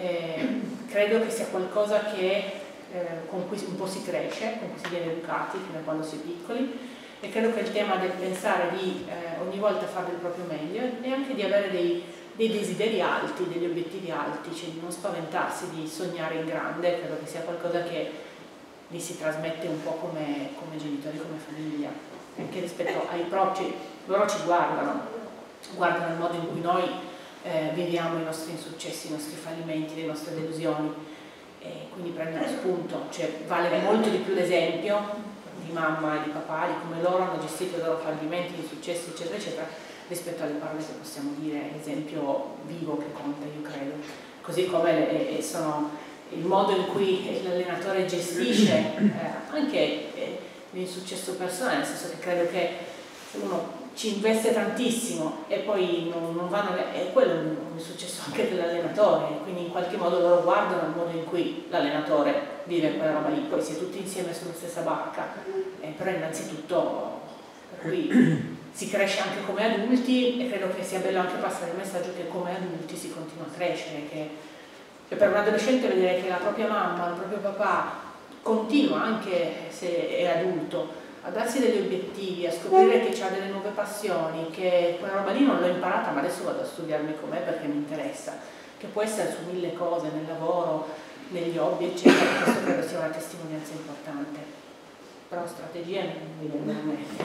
Credo che sia qualcosa che con cui un po' si cresce, con cui si viene educati fino a quando si è piccoli, e credo che il tema del pensare di ogni volta fare del proprio meglio e anche di avere dei desideri alti, degli obiettivi alti, cioè di non spaventarsi di sognare in grande, credo che sia qualcosa che li si trasmette un po' come genitori, come famiglia, anche rispetto ai propri. Loro ci guardano il modo in cui noi viviamo i nostri insuccessi, i nostri fallimenti, le nostre delusioni, e quindi prendono spunto, cioè vale molto di più l'esempio di mamma e di papà, di come loro hanno gestito i loro fallimenti, i successi eccetera eccetera, rispetto alle parole che possiamo dire, l'esempio vivo che conta, io credo, così come sono il modo in cui l'allenatore gestisce anche l'insuccesso personale, nel senso che credo che se uno ci investe tantissimo e poi non vanno, è quello un insuccesso anche dell'allenatore, quindi in qualche modo loro guardano il modo in cui l'allenatore vive quella roba lì, poi si è tutti insieme sulla stessa barca, però innanzitutto per cui si cresce anche come adulti, e credo che sia bello anche passare il messaggio che come adulti si continua a crescere, che per un adolescente vedere che la propria mamma, il proprio papà continua, anche se è adulto, a darsi degli obiettivi, a scoprire che ha delle nuove passioni, che quella roba lì non l'ho imparata ma adesso vado a studiarmi com'è perché mi interessa, che può essere su 1000 cose, nel lavoro, negli hobby eccetera. Questo credo sia una testimonianza importante, però strategie non mi vengono in mente.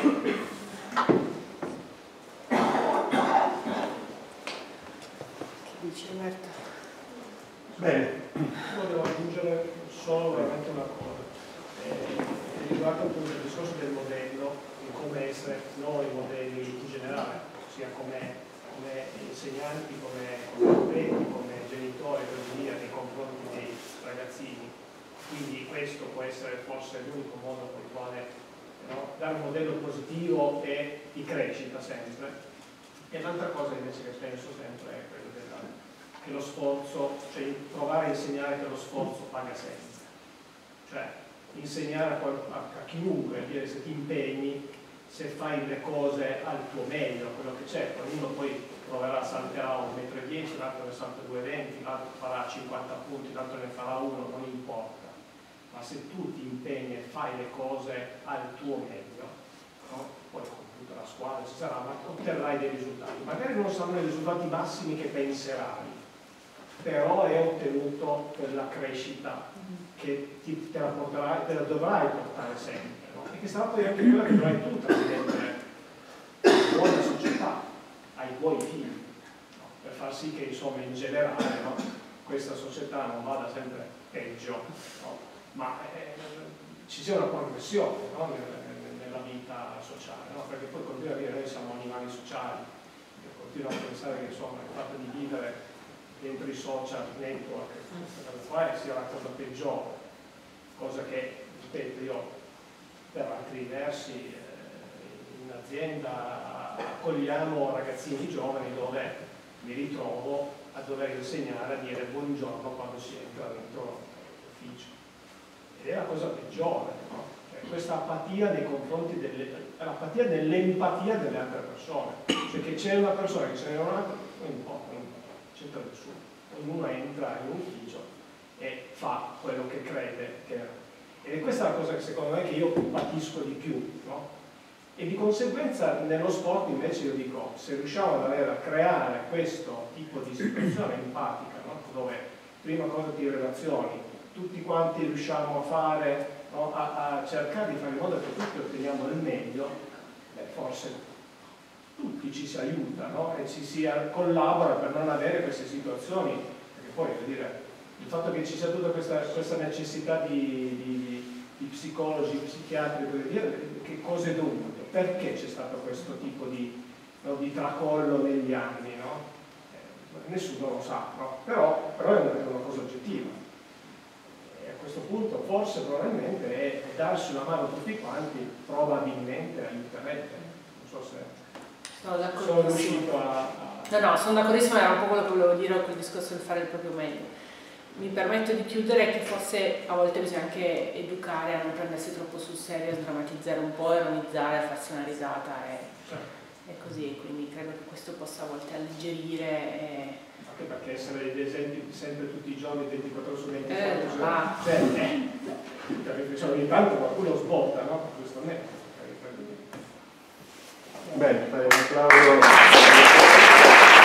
Che dici Roberta? Bene, volevo aggiungere solo veramente una cosa. Riguardo appunto il discorso del modello e come essere noi modelli in generale, sia come insegnanti, come utenti, come genitori nei confronti dei ragazzini. Quindi questo può essere forse l'unico modo con il quale dare un modello positivo e di crescita sempre. E l'altra cosa invece che penso sempre è quello che lo sforzo, cioè provare a insegnare che lo sforzo paga sempre. Cioè, insegnare a chiunque, a dire se ti impegni, se fai le cose al tuo meglio, quello che c'è, uno poi proverà, salterà 1,10 m, l'altro ne salta 2,20 m, l'altro farà 50 punti, l'altro ne farà 1, non importa, ma se tu ti impegni e fai le cose al tuo meglio, no? Poi con tutta la squadra ci sarà, ma otterrai dei risultati, magari non saranno i risultati massimi che penserai, però è ottenuto quella crescita che te la dovrai portare sempre, no? E che sarà poi anche quella che dovrai tu trasmettere alla buona società, ai tuoi figli, no? Per far sì che insomma in generale, no? Questa società non vada sempre peggio, no? Ma ci sia una progressione, no? Nella vita sociale, no? Perché poi continua a dire noi siamo animali sociali, io continuo a pensare che insomma il fatto di vivere dentro i social network, questa cosa qua sia la cosa peggiore, cosa che, ripeto, io per altri versi in azienda accogliamo ragazzini giovani dove mi ritrovo a dover insegnare a dire buongiorno quando si entra dentro l'ufficio. Ed è la cosa peggiore, no? Cioè, questa apatia nei confronti l'apatia dell'empatia delle altre persone, cioè che c'è una persona che ce n'è un'altra, non importa, c'entra nessuno, ognuno entra in un ufficio e fa quello che crede che è. Ed è questa la cosa che secondo me che io patisco di più, no? E di conseguenza nello sport invece io dico, se riusciamo a creare questo tipo di situazione empatica, no? Dove prima cosa ti relazioni, tutti quanti riusciamo a fare, no? a cercare di fare in modo che tutti otteniamo il meglio, forse tutti ci si aiuta, no? E ci si collabora per non avere queste situazioni, perché poi voglio dire, il fatto che ci sia tutta questa necessità di psicologi, psichiatri, che cosa è dovuto? Perché c'è stato questo tipo di tracollo negli anni, no? Nessuno lo sa, no? Però è una cosa oggettiva. E a questo punto forse probabilmente è darsi una mano a tutti quanti, probabilmente aiuterebbe. Non so se sono riuscito No, sono d'accordissimo, era un po' quello che volevo dire con il discorso di fare il proprio meglio. Mi permetto di chiudere che forse a volte bisogna anche educare a non prendersi troppo sul serio, a sdrammatizzare un po', ironizzare, a farsi una risata e così, quindi credo che questo possa a volte alleggerire. Anche perché essere degli esempi sempre tutti i giorni, 24 ore su 24, ogni tanto qualcuno sbotta, no? Giustamente. Bene, fai un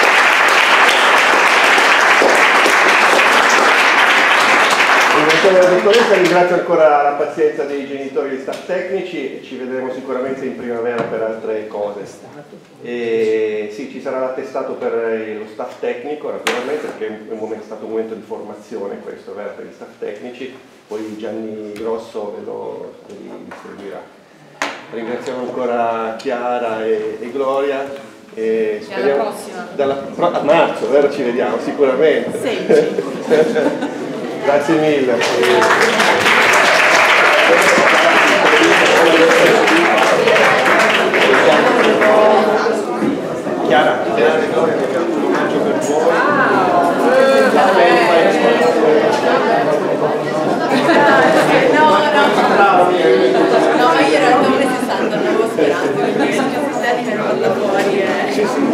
applauso. dottoressa, ringrazio ancora la pazienza dei genitori e degli staff tecnici e ci vedremo sicuramente in primavera per altre cose. E sì, ci sarà l'attestato per lo staff tecnico naturalmente, perché è stato un momento di formazione questo, vero, per gli staff tecnici, poi Gianni Grosso ve lo distribuirà. Ringraziamo ancora Chiara e Gloria. E speriamo alla prossima. A marzo, vero? Ci vediamo sicuramente. Grazie mille. Chiara, Chiara e Gloria mi hanno un omaggio per voi. No, ma io ero a 1,60 m, non avevo speranza, quindi sono stati per fuori. Sì, sì.